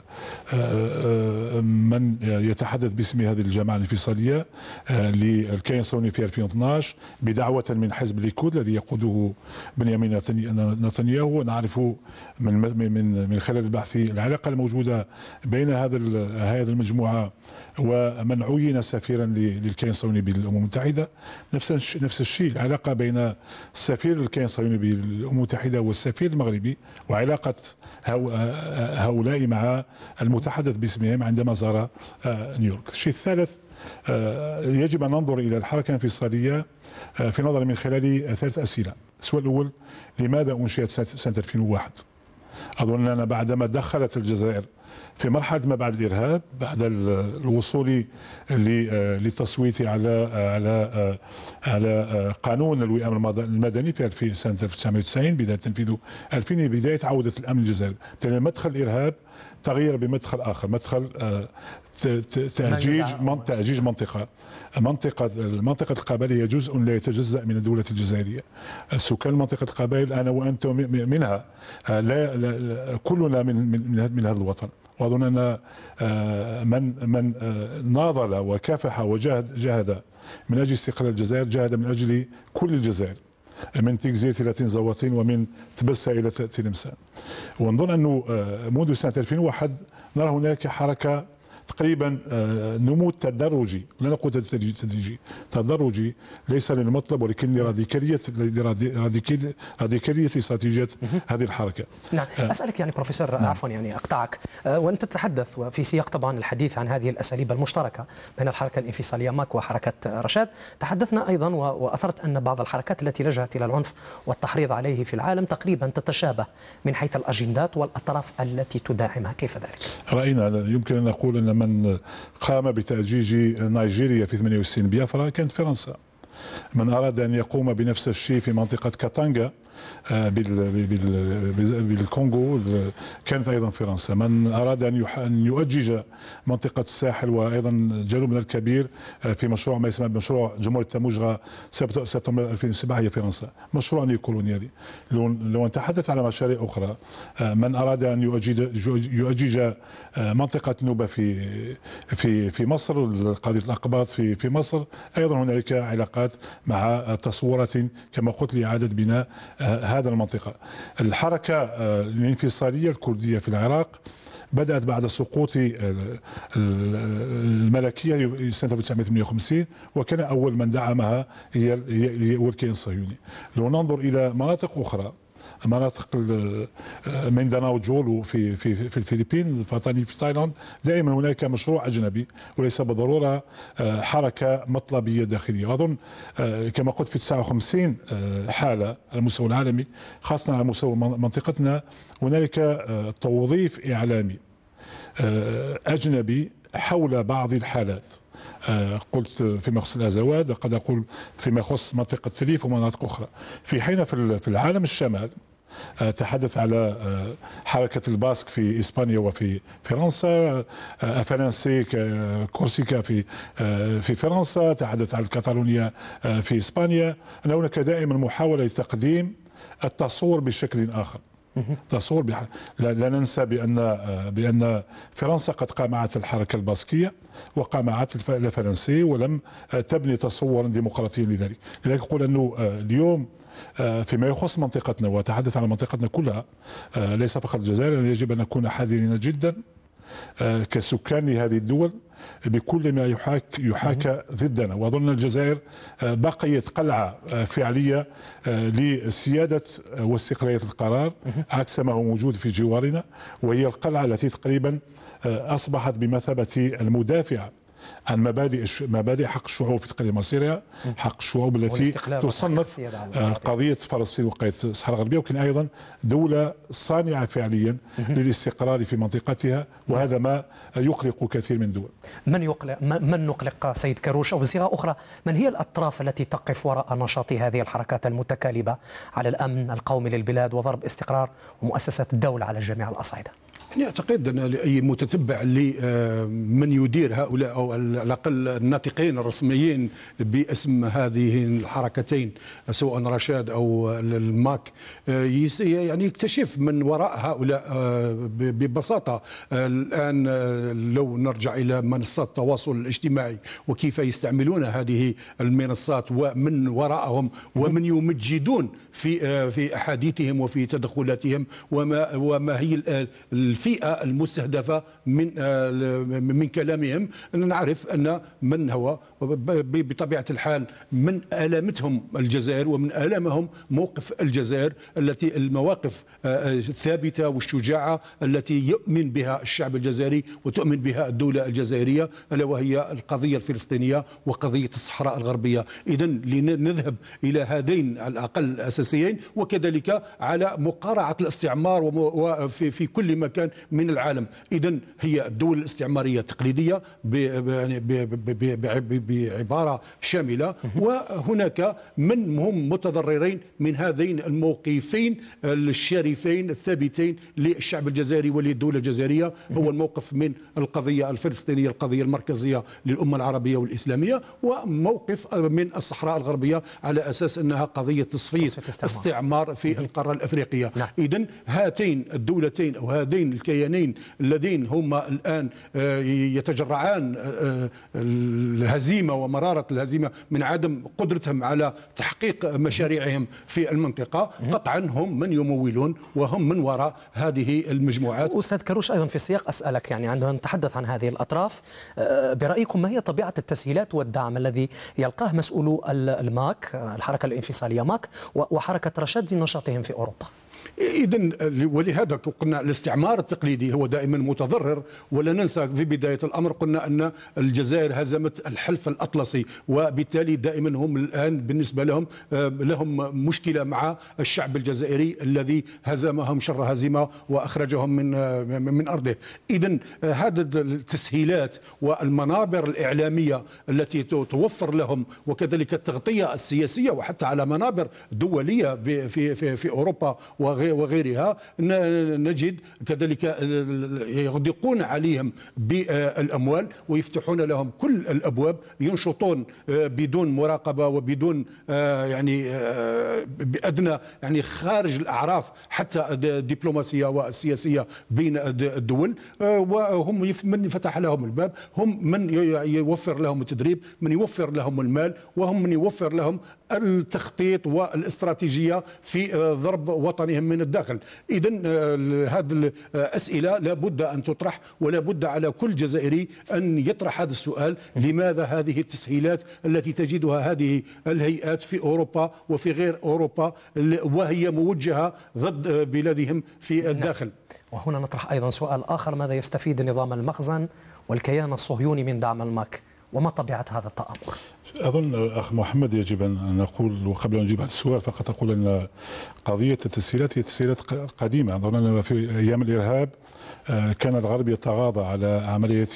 من يتحدث باسم هذه الجماعة الانفصالية للكيان الصهيوني في ألفين واثني عشر بدعوة من حزب الليكود الذي يقوده بنيامين نتنياهو. نعرف من من من خلال البحث العلاقة الموجودة بين هذا هذه المجموعة ومن عين سفيرا للكيان الصهيوني بالأمم المتحدة. نفس نفس الشيء العلاقة بين سفير الكيان الصهيوني بالأمم المتحدة والسفير المغربي، وعلاقة هؤلاء مع المتحدث باسمهم عندما زار نيويورك. الشيء الثالث، يجب أن ننظر إلى الحركة الانفصالية في نظري من خلال ثلاث أسئلة. السؤال الأول، لماذا أنشئت سنة ألفين وواحد؟ أظن أن بعدما دخلت الجزائر في مرحلة ما بعد الإرهاب، بعد الوصول للتصويت على على على قانون الوئام المدني في سنة ألف وتسعمائة وتسعين، بداية تنفيذه ألفين، بداية عودة الأمن الجزائري. مدخل الإرهاب تغير بمدخل آخر، مدخل تأجيج تأجيج منطقة منطقة منطقة القبائل هي جزء لا يتجزأ من الدولة الجزائرية. سكان منطقة القبائل أنا وأنت منها، لا, لا كلنا من من, من هذا الوطن. وأظن أن من من ناضل وكافح وجاهد جاهد من أجل استقلال الجزائر، جاهد من أجل كل الجزائر، من تكزيت إلى تنزواطين ومن تبسة إلى تلمسة. ونظن أنه منذ سنة ألفين وواحد نرى هناك حركة تقريبا نمو تدرجي، لا نقول تدريجي، تدرجي ليس للمطلب ولكن لراديكالية راديكالية راديكالية استراتيجية هذه الحركة. نعم، أسألك يعني بروفيسور، نعم. عفوا يعني أقطعك، وأنت تتحدث وفي سياق طبعا الحديث عن هذه الأساليب المشتركة بين الحركة الانفصالية ماك وحركة رشاد. تحدثنا أيضا وأثرت أن بعض الحركات التي لجأت إلى العنف والتحريض عليه في العالم تقريبا تتشابه من حيث الأجندات والأطراف التي تدعمها، كيف ذلك؟ رأينا يمكن أن نقول أن من قام بتأجيج نيجيريا في ثمانية وستين بيافرا كانت فرنسا. من أراد أن يقوم بنفس الشيء في منطقة كاتانجا بالكونغو كانت أيضا فرنسا. من أراد أن يؤجج منطقة الساحل وأيضا جنوبنا الكبير في مشروع ما يسمى بمشروع جمهورية تموجغا سبتمبر ألفين وسبعة هي فرنسا، مشروع نيوكولونيالي. لو نتحدث على مشاريع أخرى، من أراد أن يؤجج منطقة نوبة في في في مصر، قضية الأقباط في في مصر، أيضا هنالك علاقات مع تصورات كما قلت لإعادة بناء هذا المنطقة. الحركة الانفصالية الكردية في العراق بدأت بعد سقوط الملكية سنة ألف وتسعمائة وثمانية وخمسين، وكان أول من دعمها هي هو الكيان الصهيوني. لو ننظر إلى مناطق أخرى، مناطق مينداناو جولو في في في الفلبين، فاطاني في تايلاند، دائما هناك مشروع اجنبي وليس بالضروره حركه مطلبيه داخليه. واظن كما قلت في تسعة وخمسين حاله على المستوى العالمي، خاصه على مستوى منطقتنا، هنالك توظيف اعلامي اجنبي حول بعض الحالات. قلت فيما يخص الازواج، قد اقول فيما يخص منطقه تريف ومناطق اخرى. في حين في العالم الشمال تحدث على حركة الباسك في إسبانيا وفي فرنسا، أفرنسي كورسيكا في في فرنسا، تحدث عن كاتالونيا في إسبانيا. أن هناك دائما محاولة لتقديم التصور بشكل آخر. تصور بح... لا, لا ننسى بأن بأن فرنسا قد قامعت الحركة الباسكية وقامعت الفرنسي ولم تبني تصورا ديمقراطيا لذلك. لذلك أقول أنه اليوم فيما يخص منطقتنا، وأتحدث عن منطقتنا كلها ليس فقط الجزائر، يجب أن نكون حذرين جدا كسكان لهذه الدول بكل ما يحاك يحاكى ضدنا. وأظن الجزائر بقيت قلعة فعلية لسيادة واستقلالية القرار عكس ما هو موجود في جوارنا، وهي القلعة التي تقريبا أصبحت بمثابة المدافعة عن مبادئ مبادئ حق الشعوب في تقرير مصيرها، حق الشعوب التي تصنف قضية فلسطين وقضية الصحراء الغربية، ولكن أيضا دولة صانعة فعليا للاستقرار في منطقتها، وهذا ما يقلق كثير من الدول. من يقلق من نقلق سيد كروش، أو بصيغة أخرى من هي الأطراف التي تقف وراء نشاط هذه الحركات المتكالبة على الأمن القومي للبلاد وضرب استقرار ومؤسسات الدولة على جميع الأصعدة؟ أنا أعتقد أن أي متتبع لمن يدير هؤلاء أو على الأقل الناطقين الرسميين باسم هذه الحركتين سواء رشاد أو الماك يعني يكتشف من وراء هؤلاء ببساطة. الآن لو نرجع إلى منصات التواصل الاجتماعي وكيف يستعملون هذه المنصات ومن وراءهم ومن يمجدون في في أحاديثهم وفي تدخلاتهم وما وما هي الفئة المستهدفة من من كلامهم، نعرف أن من هو بطبيعة الحال من آلامتهم الجزائر ومن آلامهم موقف الجزائر، التي المواقف الثابتة والشجاعة التي يؤمن بها الشعب الجزائري وتؤمن بها الدولة الجزائرية، ألا وهي القضية الفلسطينية وقضية الصحراء الغربية. إذن لنذهب إلى هذين على الأقل الأساسيين، وكذلك على مقارعة الاستعمار وفي في كل مكان من العالم. إذن هي الدول الاستعمارية التقليدية بعبارة شاملة، وهناك من هم متضررين من هذين الموقفين الشريفين الثابتين للشعب الجزائري وللدولة الجزائرية. هو الموقف من القضية الفلسطينية القضية المركزية للأمة العربية والإسلامية، وموقف من الصحراء الغربية على أساس أنها قضية تصفية استعمار في القارة الأفريقية. نعم. إذن هاتين الدولتين أو هذين الكيانين الذين هم الآن يتجرعان الهزيمة ومرارة الهزيمة من عدم قدرتهم على تحقيق مشاريعهم في المنطقة، قطعا هم من يمولون وهم من وراء هذه المجموعات. أستاذ كروش، أيضا في سياق أسألك يعني عندما نتحدث عن هذه الأطراف، برأيكم ما هي طبيعة التسهيلات والدعم الذي يلقاه مسؤولو الماك الحركة الانفصالية ماك وحركة رشاد لنشاطهم في أوروبا؟ إذن ولهذا قلنا الاستعمار التقليدي هو دائما متضرر، ولا ننسى في بداية الأمر قلنا أن الجزائر هزمت الحلف الأطلسي، وبالتالي دائما هم الآن بالنسبة لهم لهم مشكلة مع الشعب الجزائري الذي هزمهم شر هزيمة وأخرجهم من من أرضه. إذن هذه التسهيلات والمنابر الإعلامية التي توفر لهم، وكذلك التغطية السياسية وحتى على منابر دولية في في في أوروبا وغيرها، نجد كذلك يغدقون عليهم بالأموال ويفتحون لهم كل الأبواب، ينشطون بدون مراقبة وبدون يعني بأدنى يعني خارج الأعراف حتى الدبلوماسية والسياسية بين الدول، وهم من فتح لهم الباب هم من يوفر لهم التدريب، من يوفر لهم المال، وهم من يوفر لهم التخطيط والاستراتيجية في ضرب وطنهم من الداخل. إذن هذه الأسئلة لابد أن تطرح، ولا بد على كل جزائري أن يطرح هذا السؤال: لماذا هذه التسهيلات التي تجدها هذه الهيئات في أوروبا وفي غير أوروبا وهي موجهة ضد بلادهم في الداخل؟ وهنا نطرح أيضا سؤال آخر: ماذا يستفيد نظام المخزن والكيان الصهيوني من دعم الماك، وما طبيعة هذا التآمر؟ أظن أخ محمد يجب أن نقول، وقبل أن نجيب على السؤال فقط أقول أن قضية التسهيلات هي تسهيلات قديمة. أظن أن في أيام الإرهاب كان الغرب يتغاضى على عملية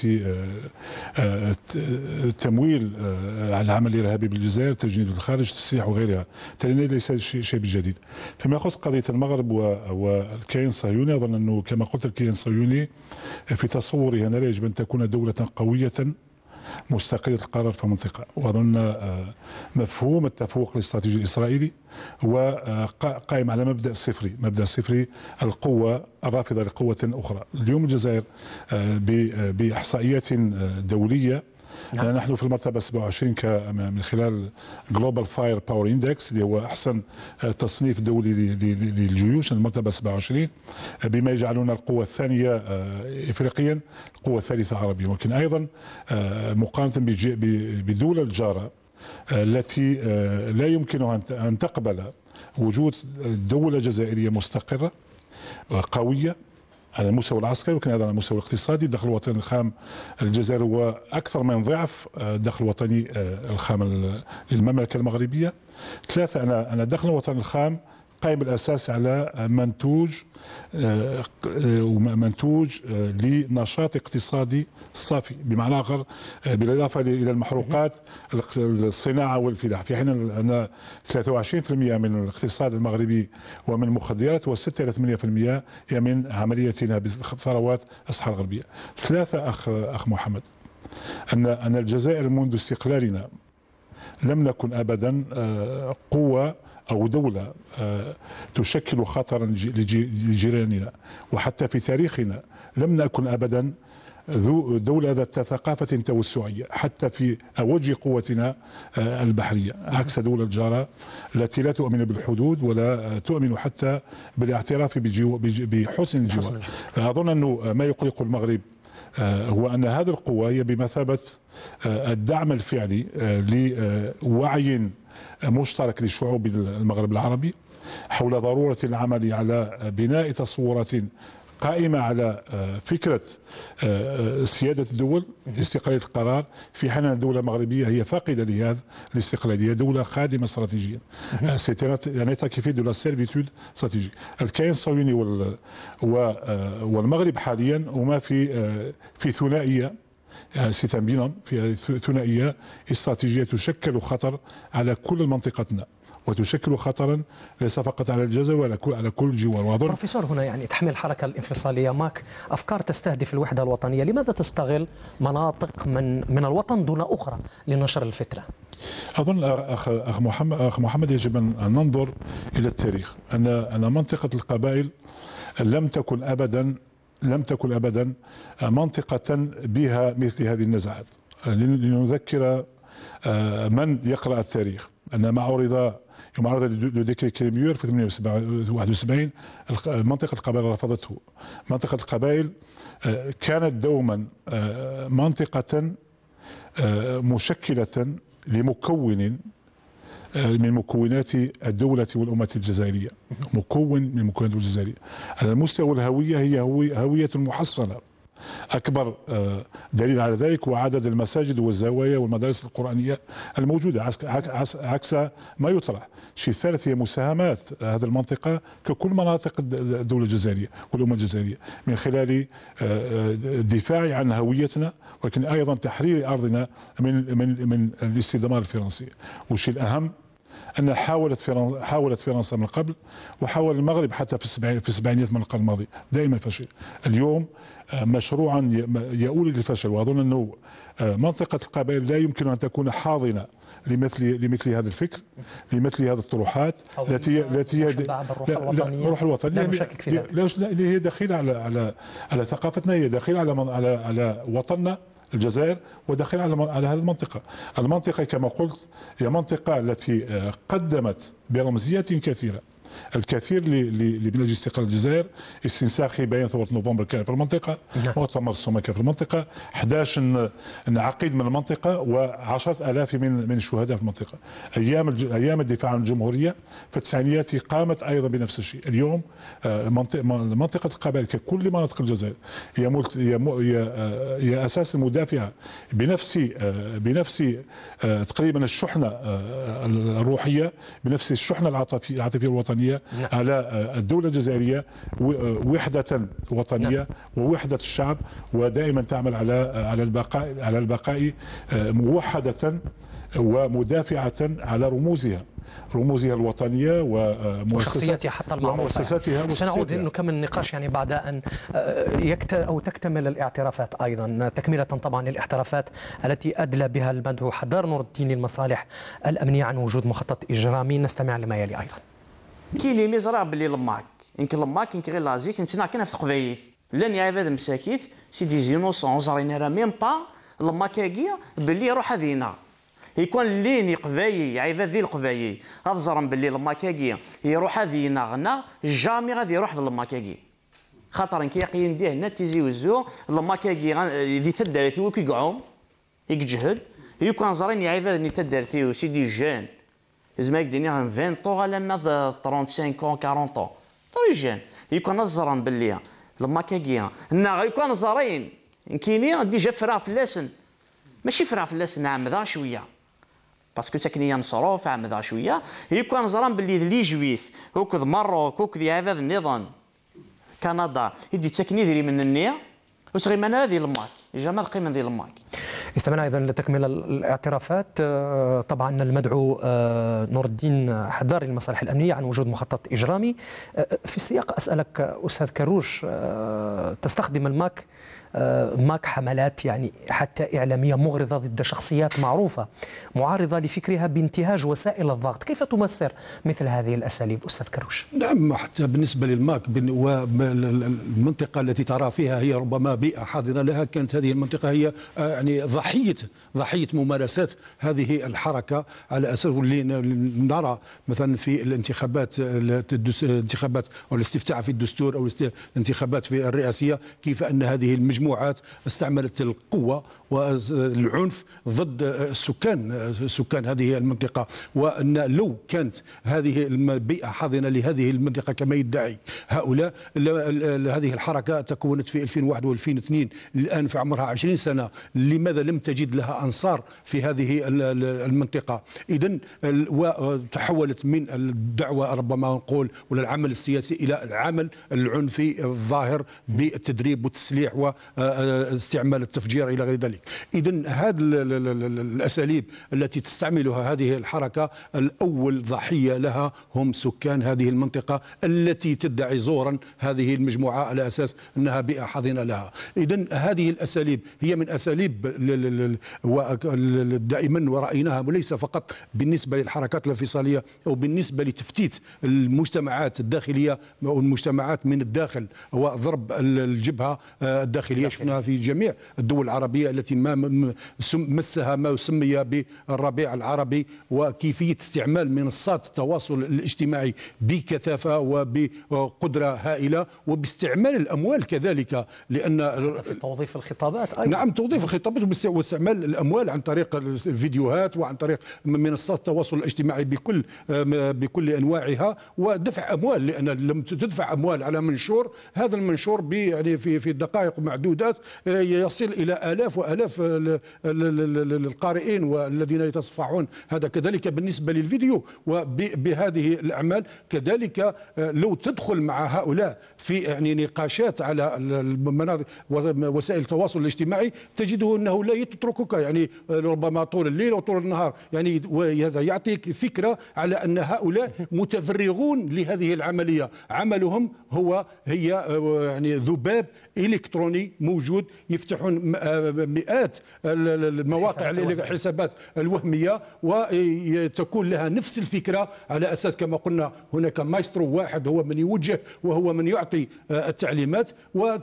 تمويل العمل الإرهابي بالجزائر، تجنيد الخارج، تسليح وغيرها، تالي ليس شيء بالجديد. فيما يخص قضية المغرب والكيان الصهيوني، أظن أنه كما قلت الكيان الصهيوني في تصوري أنا لا يجب أن تكون دولة قوية مستقلة القرار في المنطقة، وأظن مفهوم التفوق الاستراتيجي الإسرائيلي وقائم على مبدأ الصفري، مبدأ الصفري القوة الرافضة لقوة أخرى. اليوم الجزائر بإحصائيات دولية نعم. نحن في المرتبة سبعة وعشرين من خلال جلوبال فاير باور اندكس اللي هو أحسن تصنيف دولي للجيوش، المرتبة سبعة وعشرين، بما يجعلنا القوة الثانية إفريقيا، القوة الثالثة عربيا. ولكن أيضا مقارنة بالدولة الجارة التي لا يمكنها أن تقبل وجود دولة جزائرية مستقرة قوية على المستوى العسكري، ولكن هذا على المستوى الاقتصادي. الدخل الوطني الخام الجزائر هو أكثر من ضعف الدخل الوطني الخام للمملكة المغربية. ثلاثة، أنا أنا الدخل الوطني الخام قائم بالاساس على منتوج ومنتوج لنشاط اقتصادي صافي، بمعنى اخر بالاضافه الى المحروقات الصناعه والفلاحه، في حين ان ثلاثة وعشرين بالمئة من الاقتصاد المغربي ومن المخدرات وستة إلى ثمانية بالمئة هي من عمليتنا بالثروات الصحراء الغربيه. ثلاثه اخ اخ محمد، ان ان الجزائر منذ استقلالنا لم نكن ابدا قوه أو دولة تشكل خطرا لجيراننا، وحتى في تاريخنا لم نكن أبدا ذو دولة ذات ثقافة توسعية حتى في أوج قوتنا البحرية، عكس دولة الجارة التي لا تؤمن بالحدود ولا تؤمن حتى بالاعتراف بحسن الجوار. أظن أنه ما يقلق المغرب هو أن هذه القوة هي بمثابة الدعم الفعلي لوعي مشترك لشعوب المغرب العربي حول ضرورة العمل على بناء تصورات قائمة على فكرة سيادة الدول، استقلالية القرار، في حين الدولة المغربية هي فاقدة لهذا الاستقلالية، دولة خادمة استراتيجيا. يعني كيفية دولة سيرفيتود استراتيجي. الكيان الصهيوني والمغرب حاليا هما في في ثنائية سيتان بينهم، في ثنائية استراتيجية تشكل خطر على كل منطقتنا، وتشكل خطرا ليس فقط على الجزائر وعلى كل على كل جوار. بروفيسور، هنا يعني تحمل الحركه الانفصاليه ماك افكار تستهدف الوحده الوطنيه، لماذا تستغل مناطق من من الوطن دون اخرى لنشر الفتنه؟ اظن اخ اخ محمد اخ محمد يجب ان ننظر الى التاريخ، ان ان منطقه القبائل لم تكن ابدا لم تكن ابدا منطقه بها مثل هذه النزاعات. لنذكر من يقرأ التاريخ أن ما عرض يوم عرض لو ديكري كريميور في ثمانية واحد وسبعين منطقة القبائل رفضته. منطقة القبائل كانت دوما منطقة مشكلة لمكون من مكونات الدولة والأمة الجزائرية، مكون من مكونات الدولة الجزائرية. على المستوى الهوية هي هوية محصنة. أكبر دليل على ذلك هو عدد المساجد والزوايا والمدارس القرآنية الموجودة، عكس ما يطرح. الشيء الثالث هي مساهمات هذه المنطقة ككل مناطق الدولة الجزائرية والأمة الجزائرية من خلال الدفاع عن هويتنا، ولكن أيضا تحرير أرضنا من من من الاستدمار الفرنسي. والشيء الأهم أن حاولت فرنسا حاولت فرنسا من قبل، وحاول المغرب حتى في السبعينات في السبعينات من القرن الماضي، دائما فشل. اليوم مشروعا يؤول للفشل، واظن انه منطقه القبائل لا يمكن ان تكون حاضنه لمثل لمثل هذا الفكر، لمثل هذه الطروحات التي التي هي الروح الوطنيه اللي هي داخله على على على ثقافتنا، هي داخله على على على وطننا الجزائر، وداخل على على هذه المنطقة. المنطقة كما قلت هي منطقة التي قدمت برمزيات كثيرة الكثير من اجل استقلال الجزائر. استنساخي بيان ثورة نوفمبر كان في المنطقة، مؤتمر الصومال كان في المنطقة، أحد عشر عقيد من المنطقة، وعشرة آلاف من من الشهداء في المنطقة. أيام أيام الدفاع عن الجمهورية في التسعينيات قامت أيضا بنفس الشيء. اليوم منطقة القبائل ككل مناطق الجزائر هي هي هي أساس المدافعة بنفس بنفس تقريبا الشحنة الروحية، بنفس الشحنة العاطفية العاطفية الوطنية على الدولة الجزائرية، وحدة وطنية ووحدة الشعب، ودائما تعمل على على البقاء على البقاء موحدة ومدافعة على رموزها رموزها الوطنية ومؤسساتها حتى المعروفة. سنعود نكمل النقاش يعني بعد أن يكت أو تكتمل الاعترافات، أيضا تكملة طبعا للاعترافات التي أدلى بها المدعو حدار نور الدين للمصالح الأمنية عن وجود مخطط إجرامي. نستمع لما يلي أيضا. كي اللي زرع باللي لماك يمكن لماك يمكن غير لازيك نتنا كنا في قبايل لن يعيب هذا مساكيت سي دي زينوسون زرينا راه ميم با لماكاكيا باللي يروح هذينا يكون لين قبايل يعيب ذي القبايل هذا زرم باللي لماكاكيا يروح هذينا غنا جامي غادي يروح لماكاكي خاطر كي يقين ديه نتيزي وزو لماكاكي ذي تدارتي وكي قعوم يجهد يكون زرين يعيب ذي تدارتي سيدي جان إذا ما يقدرني عن عشرين طو لما خمسة وثلاثين أو أربعين طو طو جان يكون الزران باللي لما كاكيا نا يكون زرين كيني ديجا فرا في اللسن ماشي فرا في اللسن نعم ذا شويه باسكو تكنيا نصروف عمدا شويه هي كان نزران باللي لي جويث هكذ مروك هكذ هذا النظام كندا يدي تكني ديري من النيه وتغي من هذه الماك جمال قيمه ديال الماك. استمعنا ايضا لتكمله الاعترافات. طبعا المدعو نور الدين حذار المصالح الامنيه عن وجود مخطط اجرامي. في السياق اسالك استاذ كروش، تستخدم الماك ماك حملات يعني حتى إعلامية مغرضة ضد شخصيات معروفة معارضة لفكرها بانتهاج وسائل الضغط، كيف تمثل مثل هذه الأساليب أستاذ كروش؟ نعم، حتى بالنسبة للماك والمنطقة التي ترى فيها هي ربما بيئة حاضنة لها، كانت هذه المنطقة هي يعني ضحية ضحية ممارسات هذه الحركة، على أساس اللي نرى مثلا في الانتخابات الانتخابات أو الاستفتاء في الدستور أو الانتخابات في الرئاسية، كيف أن هذه المجموعة مجموعات استعملت القوة والعنف ضد السكان سكان هذه المنطقة، وأن لو كانت هذه البيئة حاضنة لهذه المنطقة كما يدعي هؤلاء، هذه الحركة تكونت في ألفين وواحد وألفين واثنين، الآن في عمرها عشرين سنة، لماذا لم تجد لها أنصار في هذه المنطقة؟ إذن وتحولت من الدعوة ربما نقول ولا العمل السياسي إلى العمل العنفي الظاهر بالتدريب والتسليح واستعمال التفجير إلى غير ذلك. إذن هذه الأساليب التي تستعملها هذه الحركة، الأول ضحية لها هم سكان هذه المنطقة التي تدعي زورا هذه المجموعة على أساس أنها بيئة حاضنة لها. إذن هذه الأساليب هي من أساليب دائما ورأيناها، وليس فقط بالنسبة للحركات الانفصالية أو بالنسبة لتفتيت المجتمعات الداخلية أو المجتمعات من الداخل وضرب الجبهة الداخلية. شفناها في جميع الدول العربية التي ما مسها ما سمي بالربيع العربي، وكيفية استعمال منصات التواصل الاجتماعي بكثافة وبقدرة هائلة، وباستعمال الأموال كذلك، لأن في توظيف الخطابات أيضا. نعم، توظيف الخطابات واستعمال الأموال عن طريق الفيديوهات وعن طريق منصات التواصل الاجتماعي بكل بكل أنواعها، ودفع أموال، لأن لم تدفع أموال على منشور، هذا المنشور يعني في في دقائق معدودات يصل إلى آلاف وآلاف القارئين والذين يتصفحون. هذا كذلك بالنسبة للفيديو. وبهذه الأعمال كذلك لو تدخل مع هؤلاء في يعني نقاشات على وسائل التواصل الاجتماعي، تجده أنه لا يتركك يعني ربما طول الليل وطول النهار، يعني وهذا يعطيك فكرة على أن هؤلاء متفرغون لهذه العملية. عملهم هو هي يعني ذباب إلكتروني موجود، يفتحون مئات المواقع الحسابات الوهمية، وتكون لها نفس الفكرة، على أساس كما قلنا هناك مايسترو واحد هو من يوجه وهو من يعطي التعليمات،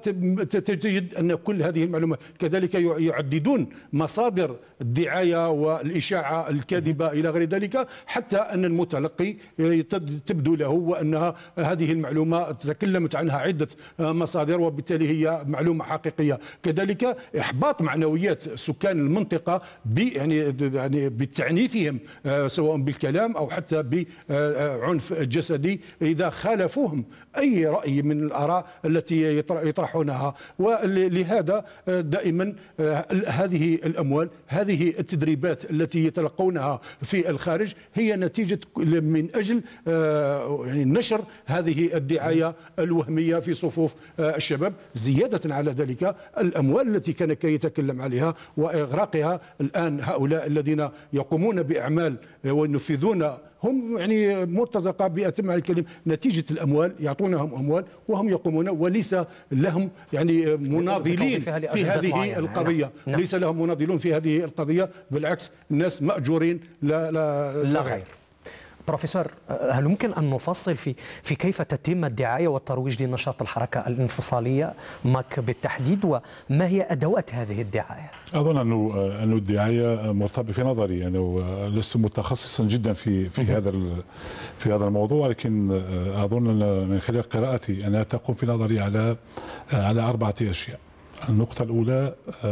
وتجد أن كل هذه المعلومات كذلك يعددون مصادر الدعاية والإشاعة الكاذبة إلى غير ذلك، حتى أن المتلقي تبدو له وأنها هذه المعلومة تكلمت عنها عدة مصادر، وبالتالي هي معلومة حقيقية. كذلك إحباط معنويات سكان المنطقة يعني يعني بتعنيفهم سواء بالكلام أو حتى بعنف جسدي إذا خالفوهم أي رأي من الآراء التي يطرحونها. ولهذا دائما هذه الأموال، هذه التدريبات التي يتلقونها في الخارج، هي نتيجة من أجل يعني نشر هذه الدعاية الوهمية في صفوف الشباب. زيادة على ذلك الأموال التي كان يتكلم عليها وإغراقها الآن هؤلاء الذين يقومون بأعمال وينفذون، هم يعني مرتزقة بأتم الكلمة نتيجة الأموال، يعطونهم أموال وهم يقومون، وليس لهم يعني مناضلين في هذه القضية. نعم. ليس لهم مناضلون في هذه القضية، بالعكس الناس مأجورين لا, لا, لا غير. بروفيسور، هل يمكن أن نفصل في في كيف تتم الدعاية والترويج لنشاط الحركة الانفصالية ماك بالتحديد، وما هي أدوات هذه الدعاية؟ أظن أنه أنه الدعاية مرتبطة في نظري، أنه يعني لست متخصصا جدا في في هذا في هذا الموضوع، لكن أظن أن من خلال قراءتي أنها تقوم في نظري على على أربعة أشياء. النقطة الأولى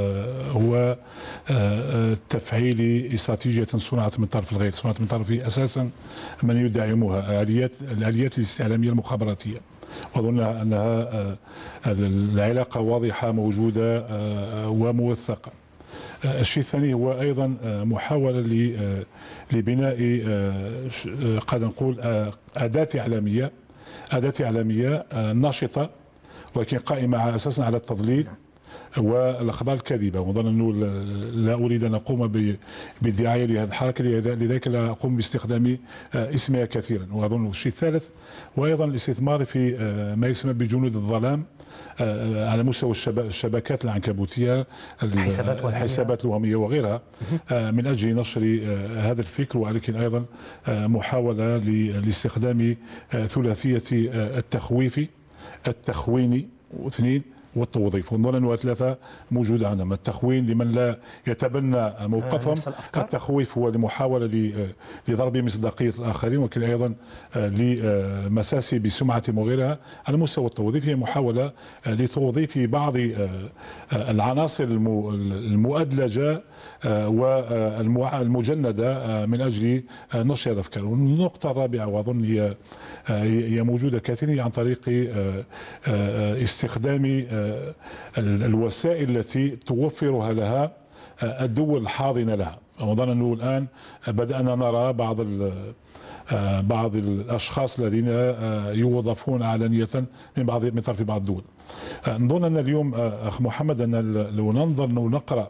هو تفعيل استراتيجية صنعت من طرف الغير، صنعت من طرف أساسا من يدعمها، آليات الآليات الاستعلامية المخابراتية. وأظن أنها العلاقة واضحة موجودة وموثقة. الشيء الثاني هو أيضا محاولة لبناء قد نقول أداة إعلامية أداة إعلامية ناشطة، ولكن قائمة أساسا على التضليل والاخبار الكاذبه. واظن انه لا اريد ان اقوم بالدعايه لهذه الحركه، لذلك لا اقوم باستخدام اسمها كثيرا. واظن الشيء الثالث وايضا الاستثمار في ما يسمى بجنود الظلام على مستوى الشبكات العنكبوتيه، الحسابات الوهميه وغيرها، من اجل نشر هذا الفكر، ولكن ايضا محاوله لاستخدام ثلاثيه التخويف التخوين واثنين والتوظيف. ونظن أنها ثلاثة موجودة عندنا: التخوين لمن لا يتبنى موقفهم، التخويف هو لمحاولة لضرب مصداقية الآخرين، ولكن أيضا لمساس بسمعتهم وغيرها. على مستوى التوظيف هي محاولة لتوظيف بعض العناصر المؤدلجة والمجندة من أجل نشر الأفكار. والنقطة الرابعة وأظن هي هي موجودة كثيرا عن طريق استخدام الوسائل التي توفرها لها الدول الحاضنة لها. أظن أنه الآن بدأنا نرى بعض بعض الأشخاص الذين يوظفون علانية من بعض من طرف بعض الدول. نظن أن اليوم أخ محمد أن لو ننظر ونقرأ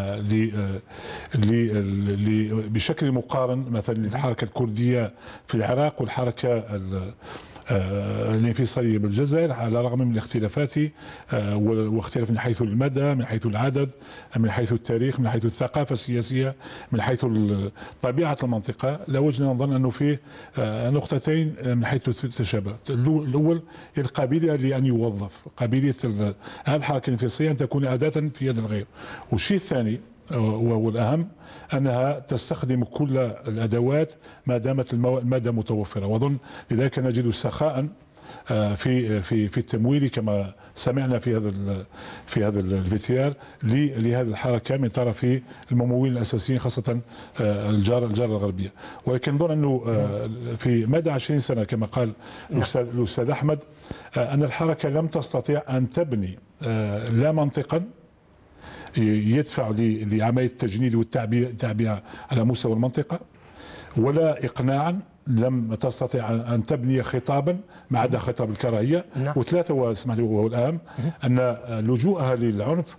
بشكل مقارن مثلا الحركة الكردية في العراق والحركة الانفصالية بالجزائر، على الرغم من الاختلافات واختلاف من حيث المدى، من حيث العدد، من حيث التاريخ، من حيث الثقافة السياسية، من حيث طبيعة المنطقة، لوجدنا نظن أنه فيه نقطتين من حيث التشابهات. الأول هي القابلية لأن يوظف، قابلية هذه الحركة الانفصالية أن تكون أداة في يد الغير. والشيء الثاني وهو الأهم أنها تستخدم كل الأدوات ما دامت المادة متوفرة. وأظن لذلك نجد سخاء في في في التمويل كما سمعنا في هذا في هذا الفيتيار لهذه الحركة من طرف الممولين الأساسيين، خاصة الجار الجار الغربية. ولكن نظن أنه في مدى عشرين سنة كما قال الأستاذ الأستاذ أحمد أن الحركة لم تستطيع أن تبني لا منطقا يدفع لعملية التجنيد والتعبئة على مستوى المنطقة، ولا إقناعا لم تستطيع أن تبني خطابا ما عدا خطاب الكراهية. نعم. وثلاثة واسمح لي وهو الأهم أن لجوءها للعنف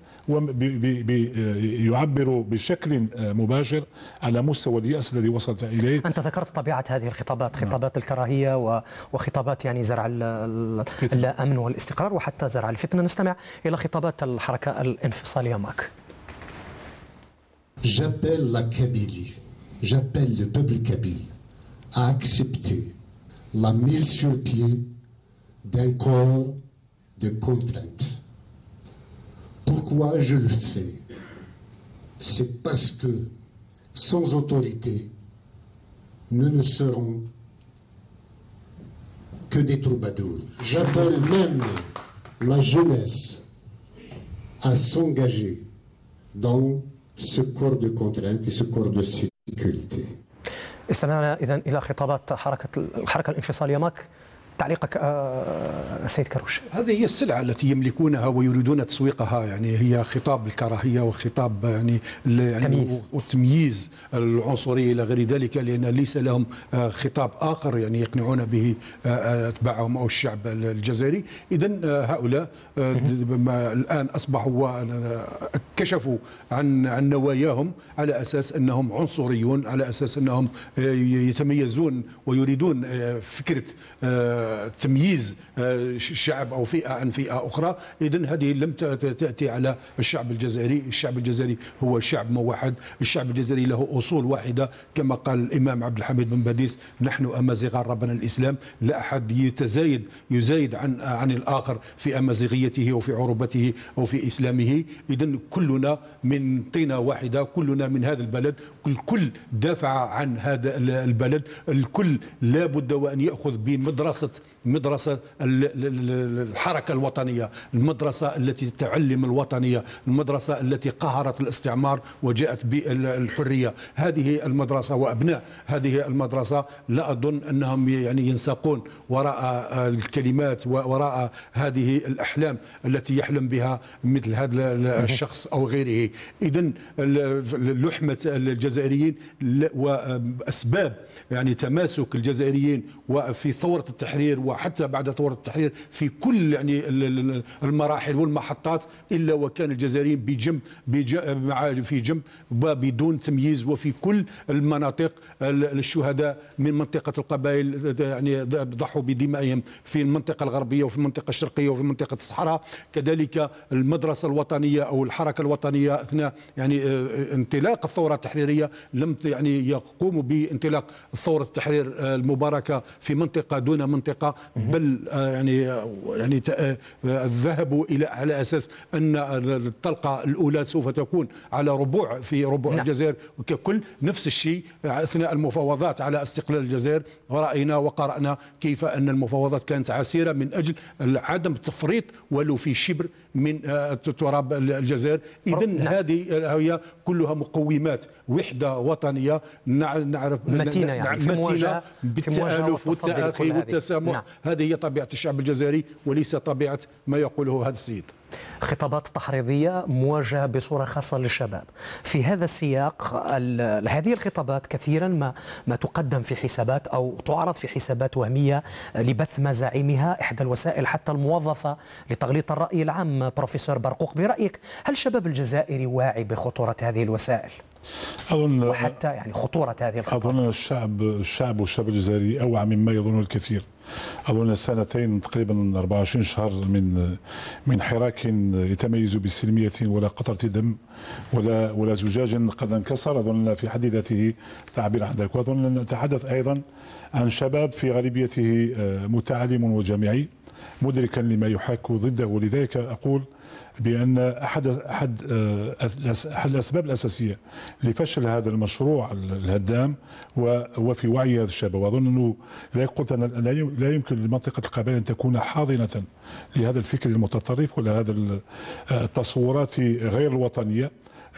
يعبر بشكل مباشر على مستوى اليأس الذي وصلت إليه. أنت ذكرت طبيعة هذه الخطابات، خطابات الكراهية وخطابات يعني زرع الأمن والاستقرار وحتى زرع الفتنة. نستمع إلى خطابات الحركة الانفصالية معك. J'appelle la Kabylie, j'appelle le peuple kabyle à accepter la mise sur pied d'un corps de contrainte. Pourquoi je le fais? C'est parce que sans autorité, nous ne serons que des troubadours. J'appelle même la jeunesse à s'engager dans ce corps de contrainte et ce corps de sécurité. استمعنا إذن إلى خطابات حركة الحركة الانفصالية ماك. تعليقك سيد كروش؟ هذه هي السلعة التي يملكونها ويريدون تسويقها، يعني هي خطاب الكراهية وخطاب يعني تمييز والتمييز العنصري إلى غير ذلك، لأن ليس لهم خطاب آخر يعني يقنعون به أتباعهم أو الشعب الجزائري. إذن هؤلاء الآن أصبحوا كشفوا عن عن نواياهم على أساس أنهم عنصريون، على أساس أنهم يتميزون ويريدون فكرة تمييز شعب أو فئة عن فئة أخرى. إذن هذه لم تأتي على الشعب الجزائري. الشعب الجزائري هو شعب موحد، الشعب الجزائري له أصول واحدة كما قال الإمام عبد الحميد بن باديس: نحن أمازيغ ربنا الإسلام. لا أحد يتزايد يزايد عن عن الآخر في أمازيغيته أو في عروبته أو في إسلامه. إذن كلنا من طينة واحدة، كلنا من هذا البلد، الكل دافع عن هذا البلد، الكل لا بد وأن يأخذ بمدرسة مدرسة الحركة الوطنية، المدرسة التي تعلم الوطنية، المدرسة التي قهرت الاستعمار وجاءت بالحرية. هذه المدرسة وأبناء هذه المدرسة لا أظن أنهم يعني ينساقون وراء الكلمات ووراء هذه الأحلام التي يحلم بها مثل هذا الشخص أو غيره. إذن لحمة الجزائريين وأسباب يعني تماسك الجزائريين وفي ثورة التحرير وحتى بعد ثورة التحرير في كل يعني المراحل والمحطات، إلا وكان الجزائريين بجنب في جنب وبدون تمييز، وفي كل المناطق الشهداء من منطقة القبائل يعني ضحوا بدمائهم في المنطقة الغربية وفي المنطقة الشرقية وفي منطقة الصحراء. كذلك المدرسة الوطنية أو الحركة الوطنية أثناء يعني انطلاق الثورة التحريريه لم يعني يقوموا بانطلاق ثورة التحرير المباركة في منطقة دون منطقة، بل يعني يعني ذهبوا إلى على أساس أن الطلقة الأولى سوف تكون على ربوع في ربوع نعم. الجزائر ككل. نفس الشيء أثناء المفاوضات على استقلال الجزائر، ورأينا وقرأنا كيف أن المفاوضات كانت عسيرة من أجل عدم التفريط ولو في شبر من تراب الجزائر. إذن هذه هي كلها مقومات وحدة وطنية نعرف متينة يعني في مواجهة بالتآلف والتآخي والتسامح. نعم. هذه هي طبيعة الشعب الجزائري وليس طبيعة ما يقوله هذا السيد. خطابات تحريضية موجهة بصورة خاصة للشباب. في هذا السياق هذه الخطابات كثيرا ما ما تقدم في حسابات أو تعرض في حسابات وهمية لبث مزاعمها إحدى الوسائل حتى الموظفة لتغليط الرأي العام. بروفيسور برقوق، برأيك هل الشباب الجزائري واعي بخطورة هذه الوسائل؟ أظن وحتى يعني خطورة هذه الخطوة. أظن الشعب الشعب والشباب الجزائري أوعى مما يظن الكثير. أظن سنتين تقريبا أربعة وعشرين شهر من من حراك يتميز بسلمية ولا قطرة دم ولا ولا زجاج قد انكسر، أظن في حد ذاته تعبير عن ذلك. وأظن نتحدث أيضا عن شباب في غالبيته متعلم وجامعي مدركا لما يحاك ضده. ولذلك أقول بأن أحد أحد أحد الأسباب الأساسية لفشل هذا المشروع الهدام هو في وعي هذا الشباب. وأظن أنه لا قلت أن لا يمكن لمنطقة القبائل أن تكون حاضنة لهذا الفكر المتطرف ولا هذا التصورات غير الوطنية،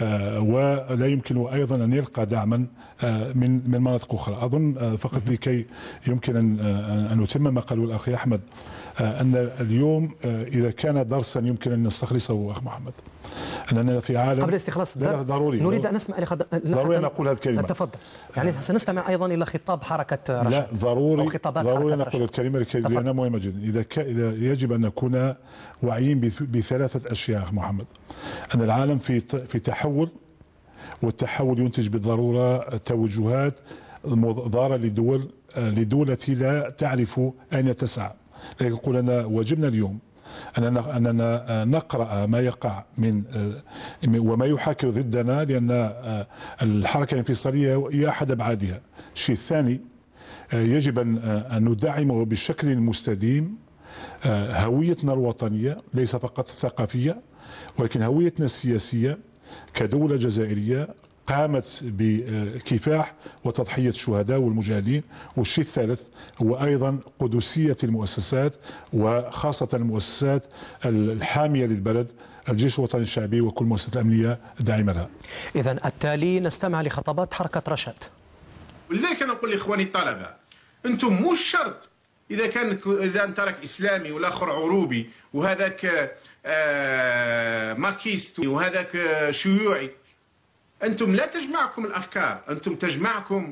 ولا يمكن أيضا أن يلقى دعما من من مناطق أخرى. أظن فقط لكي يمكن أن أن أتم ما قاله الأخ أحمد، أن اليوم إذا كان درسا يمكن أن نستخلصه أخ محمد، أننا في عالم قبل استخلاص الدرس ضروري نريد أن نسمع ضروري أن نقول هذه الكلمة. تفضل. يعني سنستمع أيضا إلى خطاب حركة رشد. لا ضروري ضروري أن نقول الكلمة لأنها مهمة جدا. إذا إذا يجب أن نكون واعيين بثلاثة أشياء أخ محمد. أن العالم في في تحول، والتحول ينتج بالضرورة توجهات ضارة لدول لدول التي لا تعرف أين تسعى. لكن يقول أنا واجبنا اليوم أننا أننا نقرأ ما يقع من وما يحاكي ضدنا، لأن الحركة الانفصالية هي أحد أبعادها. الشيء الثاني يجب أن ندعمه بشكل مستديم هويتنا الوطنية، ليس فقط الثقافية ولكن هويتنا السياسية كدولة جزائرية قامت بكفاح وتضحية الشهداء والمجاهدين. والشيء الثالث هو أيضا قدسية المؤسسات، وخاصة المؤسسات الحامية للبلد، الجيش الوطني الشعبي وكل المؤسسات الأمنية الداعمة لها. إذن التالي نستمع لخطابات حركة رشد. ولذلك أنا أقول لإخواني الطلبة، أنتم مش شرط إذا كان إذا أنت راك إسلامي والآخر عروبي وهذاك آه ماركسيست وهذاك آه شيوعي، أنتم لا تجمعكم الأفكار، أنتم تجمعكم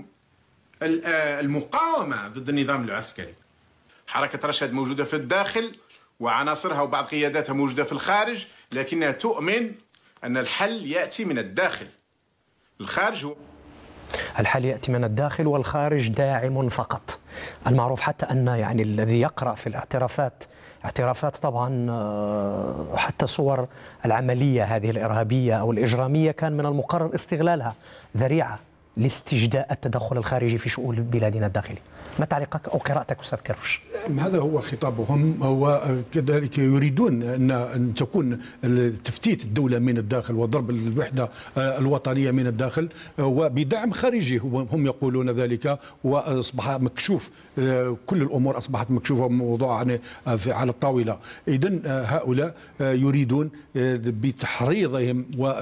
المقاومة ضد النظام العسكري. حركة رشد موجودة في الداخل وعناصرها وبعض قياداتها موجودة في الخارج، لكنها تؤمن أن الحل يأتي من الداخل. الخارج هو الحل يأتي من الداخل والخارج داعم فقط. المعروف حتى أن يعني الذي يقرأ في الاعترافات اعترافات طبعا حتى صور العملية هذه الإرهابية أو الإجرامية كان من المقرر استغلالها ذريعة لاستجداء التدخل الخارجي في شؤون بلادنا الداخلي. ما تعليقك أو قراءتك أستاذ كروش؟ هذا هو خطابهم، وكذلك يريدون أن أن تكون تفتيت الدولة من الداخل وضرب الوحدة الوطنية من الداخل وبدعم خارجي، هم يقولون ذلك، وأصبح مكشوف، كل الأمور أصبحت مكشوفة وموضوعة على الطاولة. إذن هؤلاء يريدون بتحريضهم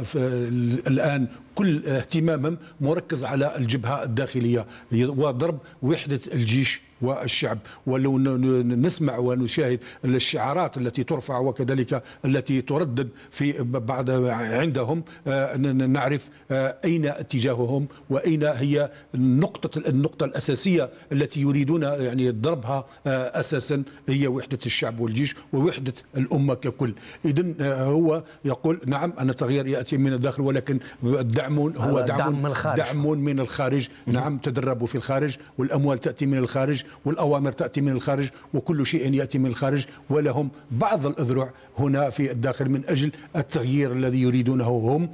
والآن كل اهتمامهم مركز على الجبهة الداخلية وضرب وحدة الجيش والشعب. ولو نسمع ونشاهد الشعارات التي ترفع وكذلك التي تردد في بعض عندهم، نعرف أين اتجاههم وأين هي النقطة النقطة الأساسية التي يريدون يعني ضربها أساسا، هي وحدة الشعب والجيش ووحدة الأمة ككل. إذن هو يقول نعم أن التغيير يأتي من الداخل، ولكن الدعم هو دعم من الخارج. دعم من الخارج. نعم، تدربوا في الخارج، والأموال تأتي من الخارج، والأوامر تأتي من الخارج، وكل شيء يأتي من الخارج، ولهم بعض الأذرع هنا في الداخل من أجل التغيير الذي يريدونه هم،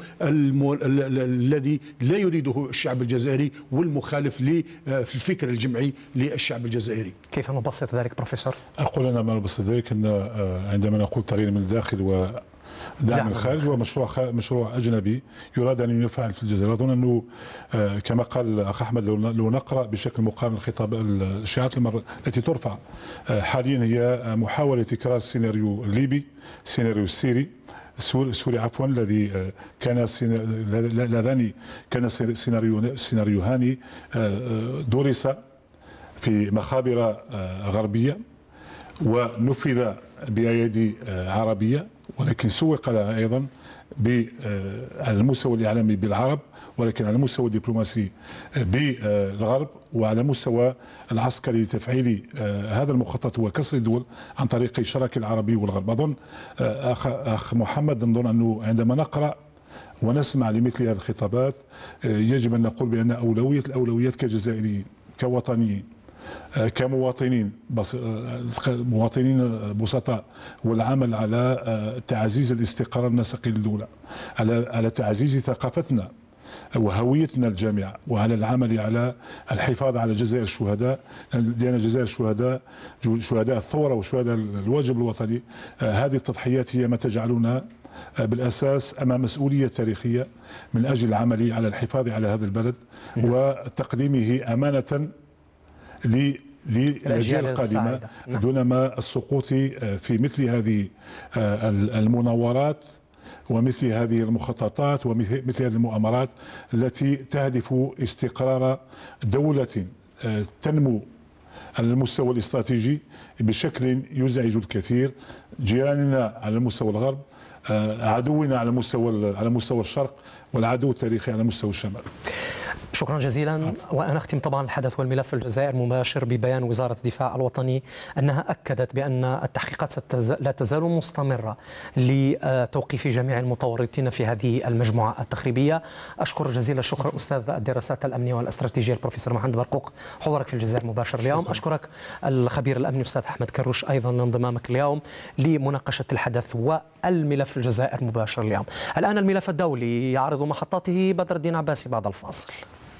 الذي لا يريده الشعب الجزائري والمخالف للفكر الجمعي للشعب الجزائري. كيف نبسط ذلك بروفيسور؟ أقول أنا ما نبسط ذلك أن عندما نقول تغيير من الداخل و دعم الخارج ومشروع مشروع اجنبي يراد ان يفعل في الجزائر. اظن انه كما قال الاخ احمد، لو نقرا بشكل مقارن الخطاب الشعارات التي ترفع حاليا هي محاوله تكرار السيناريو الليبي، السيناريو السيري السوري عفوا، الذي كان لذان كان سيناريو سيناريوهان درس في مخابر غربيه ونفذ بأيادي عربية، ولكن سوق لها أيضا على المستوى الإعلامي بالعرب، ولكن على المستوى الدبلوماسي بالغرب، وعلى المستوى العسكري لتفعيل هذا المخطط وكسر الدول عن طريق الشراك العربي والغرب. أظن أخ, أخ محمد، نظن أنه عندما نقرأ ونسمع لمثل هذه الخطابات يجب أن نقول بأن أولوية الأولويات كجزائريين كوطنيين كمواطنين بس مواطنين بسطاء، والعمل على تعزيز الاستقرار النسقي للدولة، على على تعزيز ثقافتنا وهويتنا الجامعة، وعلى العمل على الحفاظ على جزائر الشهداء، لأن جزائر الشهداء شهداء الثورة وشهداء الواجب الوطني. هذه التضحيات هي ما تجعلنا بالأساس أمام مسؤولية تاريخية من أجل العمل على الحفاظ على هذا البلد وتقديمه أمانة للأجيال القادمة دون ما السقوط في مثل هذه المناورات ومثل هذه المخططات ومثل هذه المؤامرات التي تهدف استقرار دولة تنمو على المستوى الاستراتيجي بشكل يزعج الكثير، جيراننا على مستوى الغرب، عدونا على مستوى على مستوى الشرق، والعدو التاريخي على مستوى الشمال. شكرا جزيلا. وأنا أختم طبعا الحدث والملف في الجزائر مباشر ببيان وزارة الدفاع الوطني أنها أكدت بأن التحقيقات لا تزال مستمرة لتوقيف جميع المتورطين في هذه المجموعة التخريبية. أشكر جزيل الشكر أستاذ الدراسات الأمنية والاستراتيجية البروفيسور محمد برقوق حضورك في الجزائر مباشر اليوم. أشكرك الخبير الأمني أستاذ أحمد كروش أيضا لانضمامك اليوم لمناقشة الحدث والملف في الجزائر مباشر اليوم. الآن الملف الدولي يعرض محطاته بدر الدين عباسي بعد الفاصل.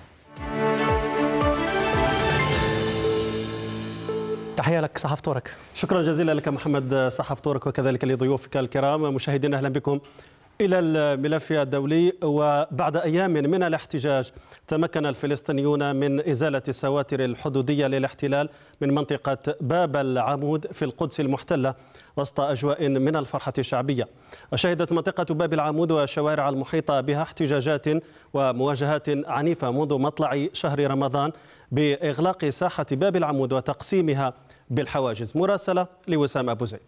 تحية لك صحف تورك. شكرا جزيلا لك محمد صحف تورك، وكذلك لضيوفك الكرام. مشاهدينا أهلا بكم إلى الملف الدولي. وبعد أيام من الاحتجاج تمكن الفلسطينيون من إزالة السواتر الحدودية للاحتلال من منطقة باب العمود في القدس المحتلة وسط أجواء من الفرحة الشعبية. وشهدت منطقة باب العمود والشوارع المحيطة بها احتجاجات ومواجهات عنيفة منذ مطلع شهر رمضان بإغلاق ساحة باب العمود وتقسيمها بالحواجز. مراسلة لوسام أبو زيد.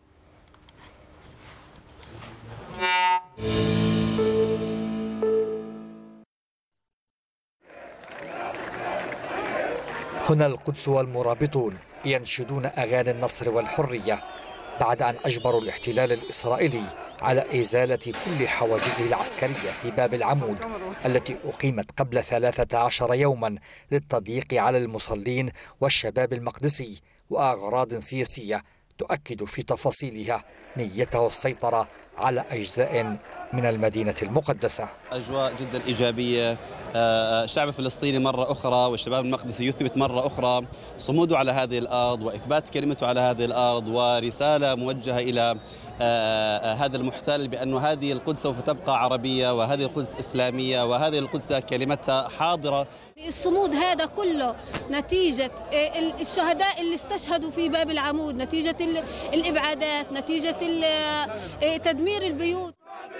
هنا القدس والمرابطون ينشدون أغاني النصر والحرية بعد أن أجبروا الاحتلال الإسرائيلي على إزالة كل حواجزه العسكرية في باب العمود التي أقيمت قبل ثلاثة عشر يوما للتضييق على المصلين والشباب المقدسي وأغراض سياسية تؤكد في تفاصيلها نيته السيطرة على أجزاء من المدينة المقدسة. أجواء جدا إيجابية، الشعب الفلسطيني مرة أخرى والشباب المقدسي يثبت مرة أخرى صموده على هذه الأرض وإثبات كلمته على هذه الأرض، ورسالة موجهة إلى هذا المحتل بأن هذه القدس سوف تبقى عربية وهذه القدس إسلامية وهذه القدس كلمتها حاضرة. الصمود هذا كله نتيجة الشهداء اللي استشهدوا في باب العمود، نتيجة الإبعادات، نتيجة تدمير البيوت.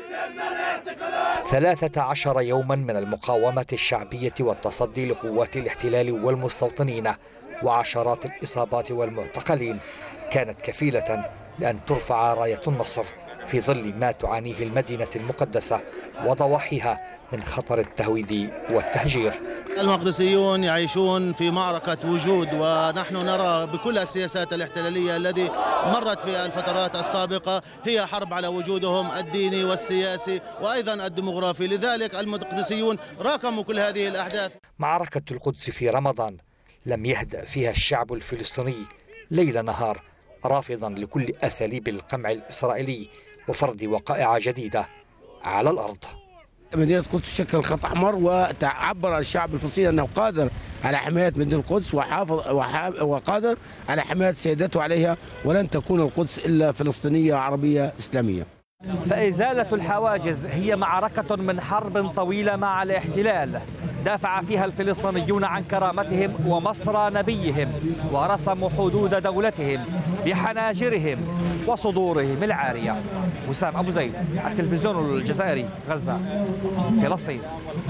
ثلاثة عشر يوما من المقاومة الشعبية والتصدي لقوات الاحتلال والمستوطنين وعشرات الإصابات والمعتقلين كانت كفيلة لأن ترفع راية النصر في ظل ما تعانيه المدينة المقدسة وضواحيها من خطر التهويد والتهجير. المقدسيون يعيشون في معركة وجود، ونحن نرى بكل السياسات الاحتلالية التي مرت في الفترات السابقة هي حرب على وجودهم الديني والسياسي وأيضا الديمغرافي، لذلك المقدسيون راكموا كل هذه الأحداث. معركة القدس في رمضان لم يهدأ فيها الشعب الفلسطيني ليل نهار، رافضا لكل أساليب القمع الإسرائيلي وفرض وقائع جديدة على الأرض. مدينة القدس تشكل خط أحمر، وتعبر الشعب الفلسطيني أنه قادر على حماية مدينة القدس وحافظ وقادر على حماية سيادته عليها، ولن تكون القدس إلا فلسطينية عربية إسلامية. فإزالة الحواجز هي معركة من حرب طويلة مع الاحتلال دافع فيها الفلسطينيون عن كرامتهم ومصر نبيهم، ورسموا حدود دولتهم بحناجرهم وصدورهم العارية. وسام أبو زيد، التلفزيون الجزائري، غزة، فلسطين.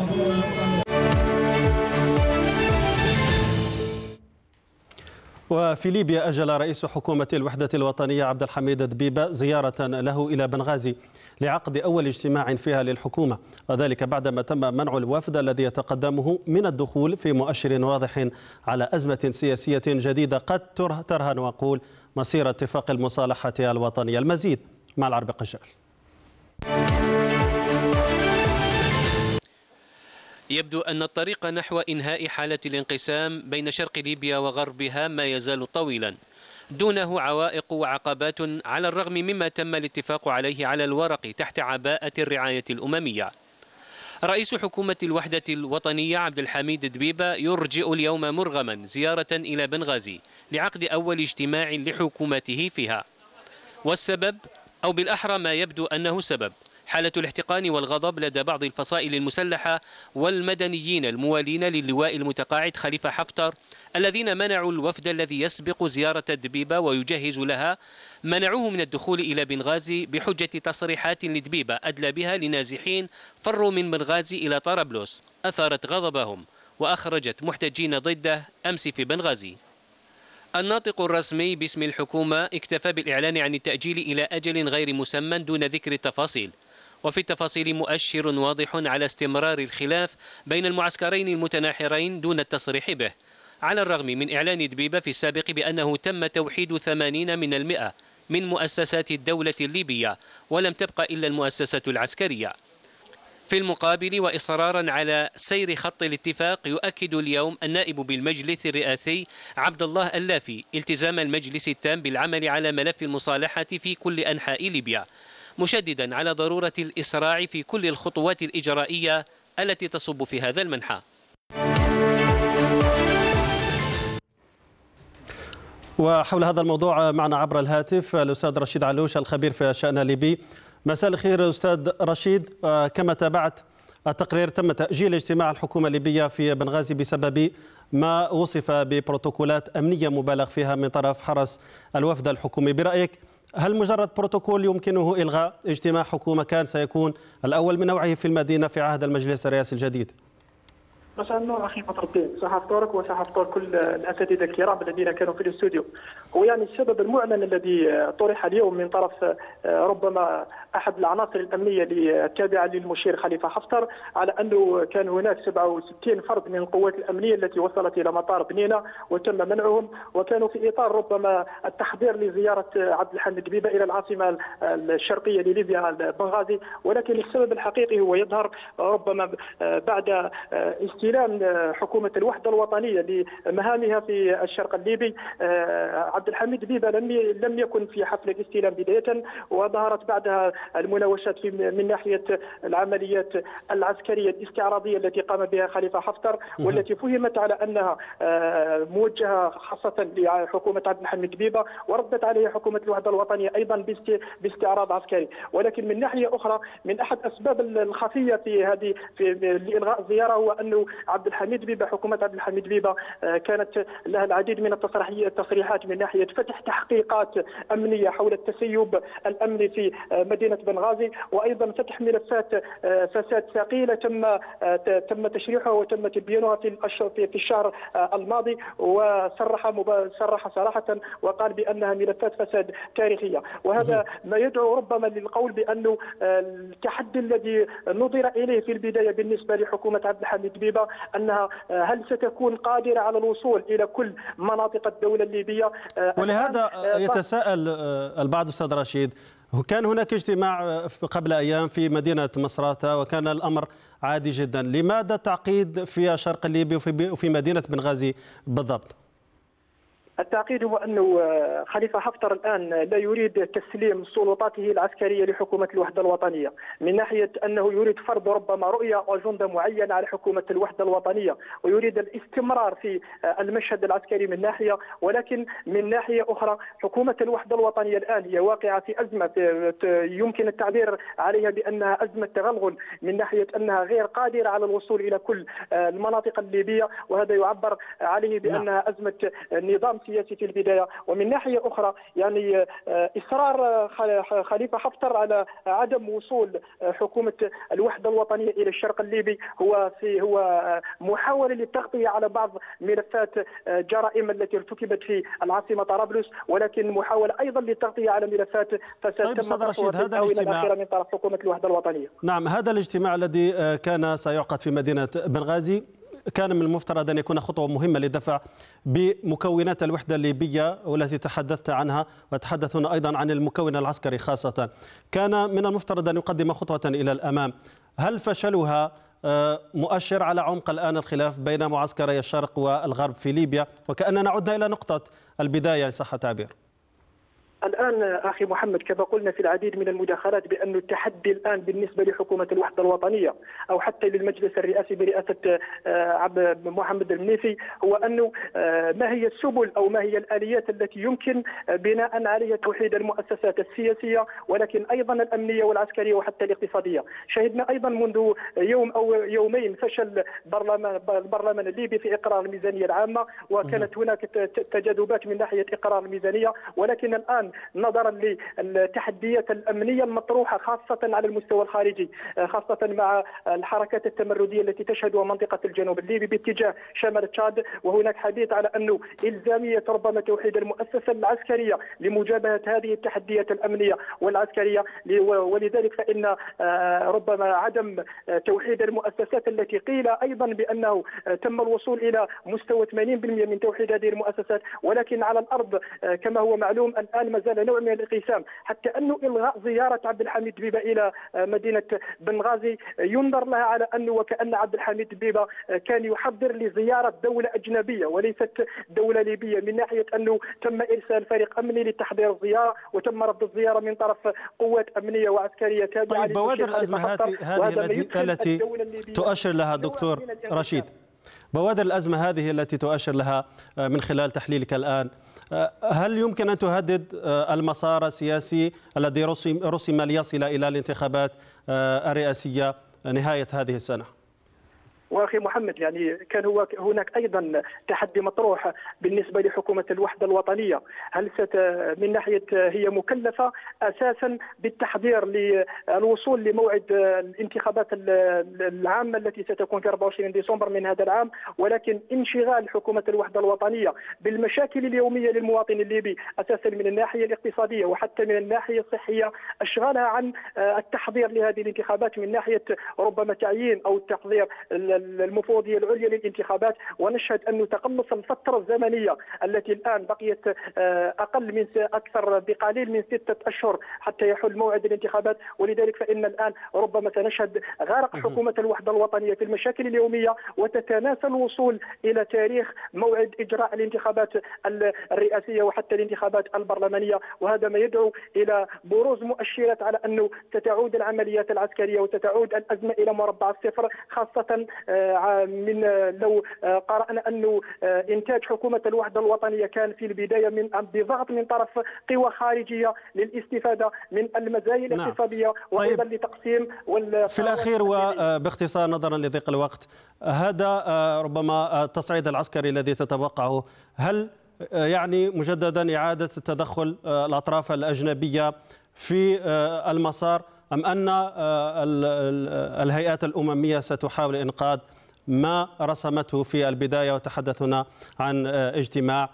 وفي ليبيا أجل رئيس حكومة الوحدة الوطنية عبد الحميد دبيبة زيارة له إلى بنغازي لعقد أول اجتماع فيها للحكومة، وذلك بعدما تم منع الوفد الذي يتقدمه من الدخول في مؤشر واضح على أزمة سياسية جديدة قد ترهن وقول مصير اتفاق المصالحة الوطنية. المزيد مع العربي قجال. يبدو أن الطريق نحو إنهاء حالة الانقسام بين شرق ليبيا وغربها ما يزال طويلا، دونه عوائق وعقبات على الرغم مما تم الاتفاق عليه على الورق تحت عباءة الرعاية الأممية. رئيس حكومة الوحدة الوطنية عبد الحميد دبيبة يرجئ اليوم مرغما زيارة إلى بنغازي لعقد أول اجتماع لحكومته فيها، والسبب أو بالأحرى ما يبدو أنه سبب حالة الاحتقان والغضب لدى بعض الفصائل المسلحة والمدنيين الموالين للواء المتقاعد خليفة حفتر، الذين منعوا الوفد الذي يسبق زيارة دبيبة ويجهز لها، منعوه من الدخول إلى بنغازي بحجة تصريحات لدبيبة أدلى بها لنازحين فروا من بنغازي إلى طرابلس أثارت غضبهم وأخرجت محتجين ضده أمس في بنغازي. الناطق الرسمي باسم الحكومة اكتفى بالإعلان عن التأجيل إلى أجل غير مسمى دون ذكر التفاصيل، وفي التفاصيل مؤشر واضح على استمرار الخلاف بين المعسكرين المتناحرين دون التصريح به، على الرغم من إعلان دبيبة في السابق بأنه تم توحيد ثمانين من المئة من مؤسسات الدولة الليبية ولم تبقى إلا المؤسسة العسكرية. في المقابل وإصرارا على سير خط الاتفاق، يؤكد اليوم النائب بالمجلس الرئاسي عبد الله اللافي التزام المجلس التام بالعمل على ملف المصالحة في كل أنحاء ليبيا، مشددا على ضرورة الإسراع في كل الخطوات الإجرائية التي تصب في هذا المنحى. وحول هذا الموضوع معنا عبر الهاتف الأستاذ رشيد علوش الخبير في الشأن الليبي. مساء الخير أستاذ رشيد، كما تابعت التقرير تم تأجيل اجتماع الحكومة الليبية في بنغازي بسبب ما وصف ببروتوكولات أمنية مبالغ فيها من طرف حرس الوفد الحكومي. برأيك هل مجرد بروتوكول يمكنه إلغاء اجتماع حكومة كان سيكون الأول من نوعه في المدينة في عهد المجلس الرئاسي الجديد؟ مساء النور اخي بدر الدين، صحف طارق وصحف طارق كل الاساتذه الكرام الذين كانوا في الاستوديو. هو يعني السبب المعلن الذي طرح اليوم من طرف ربما احد العناصر الامنيه التابعه للمشير خليفه حفتر على انه كان هناك سبعة وستين فرد من القوات الامنيه التي وصلت الى مطار بنينه وتم منعهم، وكانوا في اطار ربما التحضير لزياره عبد الحميد دبيبه الى العاصمه الشرقيه لليبيا بنغازي، ولكن السبب الحقيقي هو يظهر ربما بعد استيلاء استلام حكومة الوحدة الوطنية لمهامها في الشرق الليبي. عبد الحميد دبيبة لم لم يكن في حفل الاستلام بداية، وظهرت بعدها المناوشات في من ناحية العمليات العسكرية الاستعراضية التي قام بها خليفة حفتر، والتي فهمت على أنها موجهة خاصة لحكومة عبد الحميد دبيبة، وردت عليها حكومة الوحدة الوطنية أيضا باستعراض عسكري. ولكن من ناحية أخرى، من أحد أسباب الخفية في هذه في لإلغاء الزيارة هو أنه عبد الحميد دبيبة حكومة عبد الحميد دبيبة كانت لها العديد من التصريحات من ناحية فتح تحقيقات أمنية حول التسيب الأمني في مدينة بنغازي، وأيضا فتح ملفات فساد ثقيلة تم تم تشريحها وتم تبيينها في في الشهر الماضي، وصرح صرح صراحة وقال بأنها ملفات فساد تاريخية. وهذا ما يدعو ربما للقول بأنه التحدي الذي نظر إليه في البداية بالنسبة لحكومة عبد الحميد دبيبة أنها هل ستكون قادرة على الوصول إلى كل مناطق الدولة الليبية. ولهذا يتساءل البعض أستاذ رشيد، كان هناك اجتماع قبل أيام في مدينة مصراتة وكان الأمر عادي جدا، لماذا التعقيد في الشرق الليبي وفي مدينة بنغازي بالضبط؟ التعقيد هو أنه خليفة حفتر الآن لا يريد تسليم سلطاته العسكرية لحكومة الوحدة الوطنية، من ناحية أنه يريد فرض ربما رؤية أجندة معينة على حكومة الوحدة الوطنية، ويريد الاستمرار في المشهد العسكري من ناحية، ولكن من ناحية أخرى حكومة الوحدة الوطنية الآن هي واقعة في أزمة يمكن التعبير عليها بأنها أزمة تغلغل، من ناحية أنها غير قادرة على الوصول إلى كل المناطق الليبية، وهذا يعبر عليه بأنها أزمة نظام سياسي في البداية. ومن ناحية أخرى يعني إصرار خليفة حفتر على عدم وصول حكومة الوحدة الوطنية إلى الشرق الليبي هو في هو محاولة للتغطية على بعض ملفات جرائم التي ارتكبت في العاصمة طرابلس، ولكن محاولة أيضا للتغطية على ملفات فساد طيب تم رشيد، هذا الاجتماع من طرف حكومة الوحدة الوطنية. نعم، هذا الاجتماع الذي كان سيعقد في مدينة بنغازي كان من المفترض أن يكون خطوة مهمة للدفع بمكونات الوحدة الليبية والتي تحدثت عنها، وتحدثنا أيضا عن المكون العسكري خاصة. كان من المفترض أن يقدم خطوة إلى الأمام. هل فشلها مؤشر على عمق الآن الخلاف بين معسكري الشرق والغرب في ليبيا، وكأننا عدنا إلى نقطة البداية إن صح التعبير؟ الآن أخي محمد كما قلنا في العديد من المداخلات بأن التحدي الآن بالنسبة لحكومة الوحدة الوطنية أو حتى للمجلس الرئاسي برئاسة عبد محمد المنيفي هو أنه ما هي السبل أو ما هي الآليات التي يمكن بناء عليها توحيد المؤسسات السياسية ولكن أيضا الأمنية والعسكرية وحتى الاقتصادية. شهدنا أيضا منذ يوم أو يومين فشل برلمان البرلمان الليبي في إقرار الميزانية العامة، وكانت هناك تجاذبات من ناحية إقرار الميزانية، ولكن الآن نظرا للتحديات الأمنية المطروحة خاصة على المستوى الخارجي، خاصة مع الحركات التمردية التي تشهدها منطقة الجنوب الليبي باتجاه شمال تشاد، وهناك حديث على أنه إلزامية ربما توحيد المؤسسة العسكرية لمجابهة هذه التحديات الأمنية والعسكرية، ولذلك فإن ربما عدم توحيد المؤسسات التي قيل أيضا بأنه تم الوصول إلى مستوى ثمانين بالمئة من توحيد هذه المؤسسات، ولكن على الأرض كما هو معلوم الآن ما زال نوع من الانقسام، حتى أنه إلغاء زيارة عبد الحميد دبيبة إلى مدينة بنغازي ينظر لها على أنه وكأن عبد الحميد دبيبة كان يحضر لزيارة دولة أجنبية وليست دولة ليبية، من ناحية أنه تم إرسال فريق أمني لتحضير الزيارة وتم رفض الزيارة من طرف قوات أمنية وعسكرية تابعة. طيب بوادر الأزمة هذه هذه التي تؤشر لها دكتور رشيد، بوادر الأزمة هذه التي تؤشر لها من خلال تحليلك الآن، هل يمكن أن تهدد المسار السياسي الذي رسم ليصل إلى الانتخابات الرئاسية نهاية هذه السنة؟ واخي محمد يعني كان هو هناك ايضا تحدي مطروح بالنسبه لحكومه الوحده الوطنيه، هل ست من ناحيه هي مكلفه اساسا بالتحضير للوصول لموعد الانتخابات العامه التي ستكون في أربعة وعشرين ديسمبر من هذا العام، ولكن انشغال حكومه الوحده الوطنيه بالمشاكل اليوميه للمواطن الليبي اساسا من الناحيه الاقتصاديه وحتى من الناحيه الصحيه، اشغالها عن التحضير لهذه الانتخابات من ناحيه ربما تعيين او التحضير المفوضية العليا للانتخابات، ونشهد أنه تقلص الفترة الزمنية التي الآن بقيت أقل من أكثر بقليل من ستة أشهر حتى يحل موعد الانتخابات. ولذلك فإن الآن ربما سنشهد غرق حكومة الوحدة الوطنية في المشاكل اليومية، وتتناسى الوصول إلى تاريخ موعد إجراء الانتخابات الرئاسية وحتى الانتخابات البرلمانية. وهذا ما يدعو إلى بروز مؤشرات على أنه ستعود العمليات العسكرية وستعود الأزمة إلى مربع الصفر، خاصة من لو قرأنا أنه إنتاج حكومة الوحدة الوطنية كان في البداية من بضغط من طرف قوى خارجية للاستفادة من المزايا الاقتصادية. نعم. وأيضا طيب. لتقسيم في الأخير وباختصار نظرا لضيق الوقت، هذا ربما التصعيد العسكري الذي تتوقعه، هل يعني مجددا إعادة تدخل الأطراف الأجنبية في المسار، أم أن الهيئات الأممية ستحاول إنقاذ ما رسمته في البداية؟ وتحدثنا عن اجتماع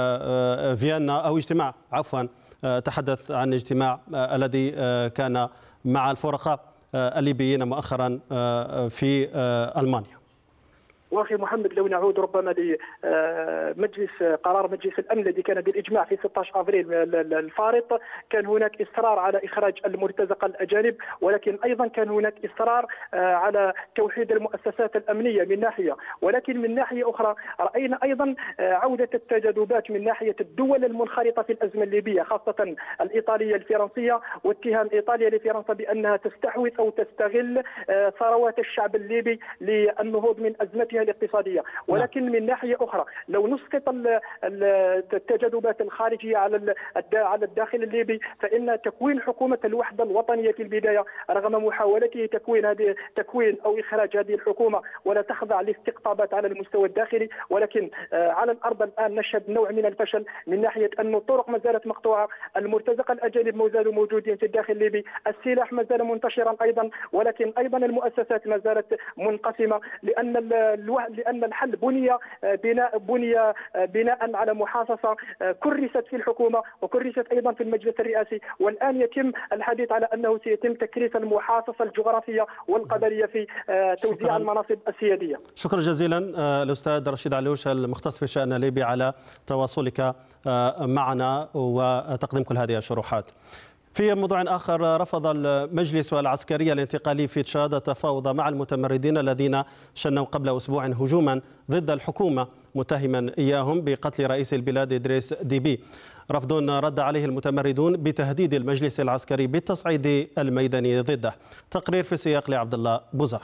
فيينا أو اجتماع عفوا تحدث عن اجتماع الذي كان مع الفرقاء الليبيين مؤخرا في ألمانيا. واخي محمد، لو نعود ربما لمجلس قرار مجلس الامن الذي كان بالاجماع في ستة عشر افريل الفارط، كان هناك اصرار على اخراج المرتزقه الاجانب، ولكن ايضا كان هناك اصرار على توحيد المؤسسات الامنيه من ناحيه، ولكن من ناحيه اخرى راينا ايضا عوده التجاذبات من ناحيه الدول المنخرطه في الازمه الليبيه، خاصه الايطاليه الفرنسيه، واتهام ايطاليا لفرنسا بانها تستحوذ او تستغل ثروات الشعب الليبي للنهوض من ازمتها الاقتصادية. ولكن من ناحية أخرى لو نسقط التجاذبات الخارجية على على الداخل الليبي، فإن تكوين حكومة الوحدة الوطنية في البداية رغم محاولته تكوين هذه تكوين أو إخراج هذه الحكومة ولا تخضع لاستقطابات على المستوى الداخلي، ولكن على الأرض الآن نشهد نوع من الفشل من ناحية أن الطرق ما زالت مقطوعة، المرتزقة الأجانب ما زالوا موجودين في الداخل الليبي، السلاح ما زال منتشرا أيضا، ولكن أيضا المؤسسات ما زالت منقسمة، لأن لأن الحل بني بناء بني بناء على محاصصة كرست في الحكومة وكرست أيضا في المجلس الرئاسي، والآن يتم الحديث على أنه سيتم تكريس المحاصصة الجغرافية والقدرية في توزيع شكرا. المناصب السيادية. شكرا جزيلا الأستاذ رشيد علوش المختص في الشأن الليبي على تواصلك معنا وتقديم كل هذه الشروحات. في موضوع آخر، رفض المجلس العسكري الانتقالي في تشاد التفاوض مع المتمردين الذين شنوا قبل أسبوع هجوما ضد الحكومة متهما إياهم بقتل رئيس البلاد إدريس ديبي. رفض رد عليه المتمردون بتهديد المجلس العسكري بالتصعيد الميداني ضده. تقرير في سياق لعبد الله بوزاري.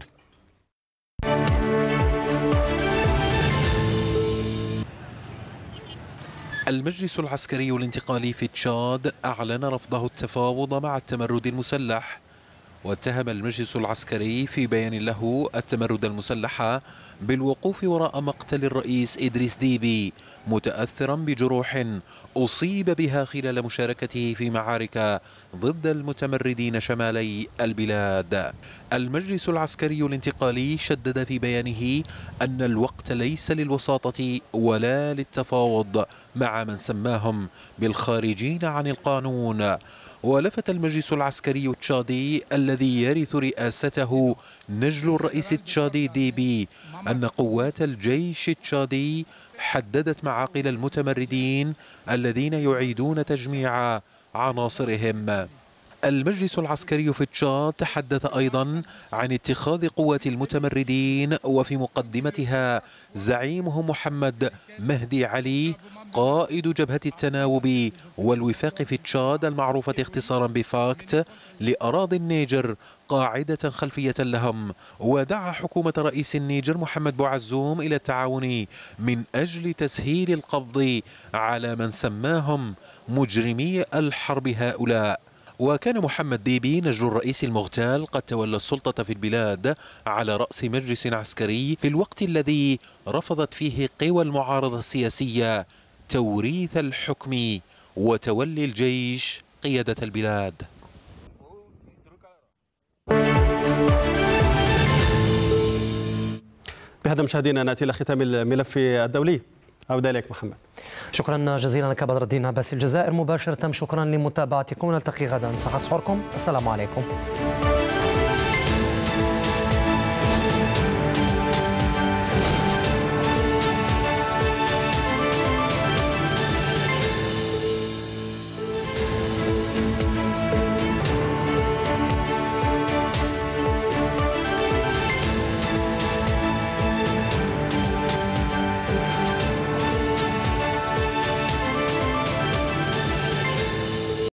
المجلس العسكري الانتقالي في تشاد أعلن رفضه التفاوض مع التمرد المسلح، واتهم المجلس العسكري في بيان له التمرد المسلح بالوقوف وراء مقتل الرئيس إدريس ديبي متأثرا بجروح أصيب بها خلال مشاركته في معارك ضد المتمردين شمالي البلاد. المجلس العسكري الانتقالي شدد في بيانه أن الوقت ليس للوساطة ولا للتفاوض مع من سماهم بالخارجين عن القانون. ولفت المجلس العسكري التشادي الذي يرث رئاسته نجل الرئيس التشادي ديبي أن قوات الجيش التشادي حددت معاقل المتمردين الذين يعيدون تجميع عناصرهم. المجلس العسكري في تشاد تحدث أيضا عن اتخاذ قوات المتمردين وفي مقدمتها زعيمهم محمد مهدي علي قائد جبهة التناوب والوفاق في تشاد المعروفة اختصارا بفاكت لأراضي النيجر قاعدة خلفية لهم، ودعا حكومة رئيس النيجر محمد بوعزوم إلى التعاون من أجل تسهيل القبض على من سماهم مجرمي الحرب هؤلاء. وكان محمد ديبي نجل الرئيس المغتال قد تولى السلطة في البلاد على رأس مجلس عسكري في الوقت الذي رفضت فيه قوى المعارضة السياسية توريث الحكم وتولي الجيش قيادة البلاد. بهذا مشاهدينا نأتي إلى ختام الملف الدولي. عودة إليك محمد. شكرا جزيلا لك بدر الدين عباس الجزائر مباشرة. شكرا لمتابعتكم، نلتقي غدا. صحة سحوركم. السلام عليكم.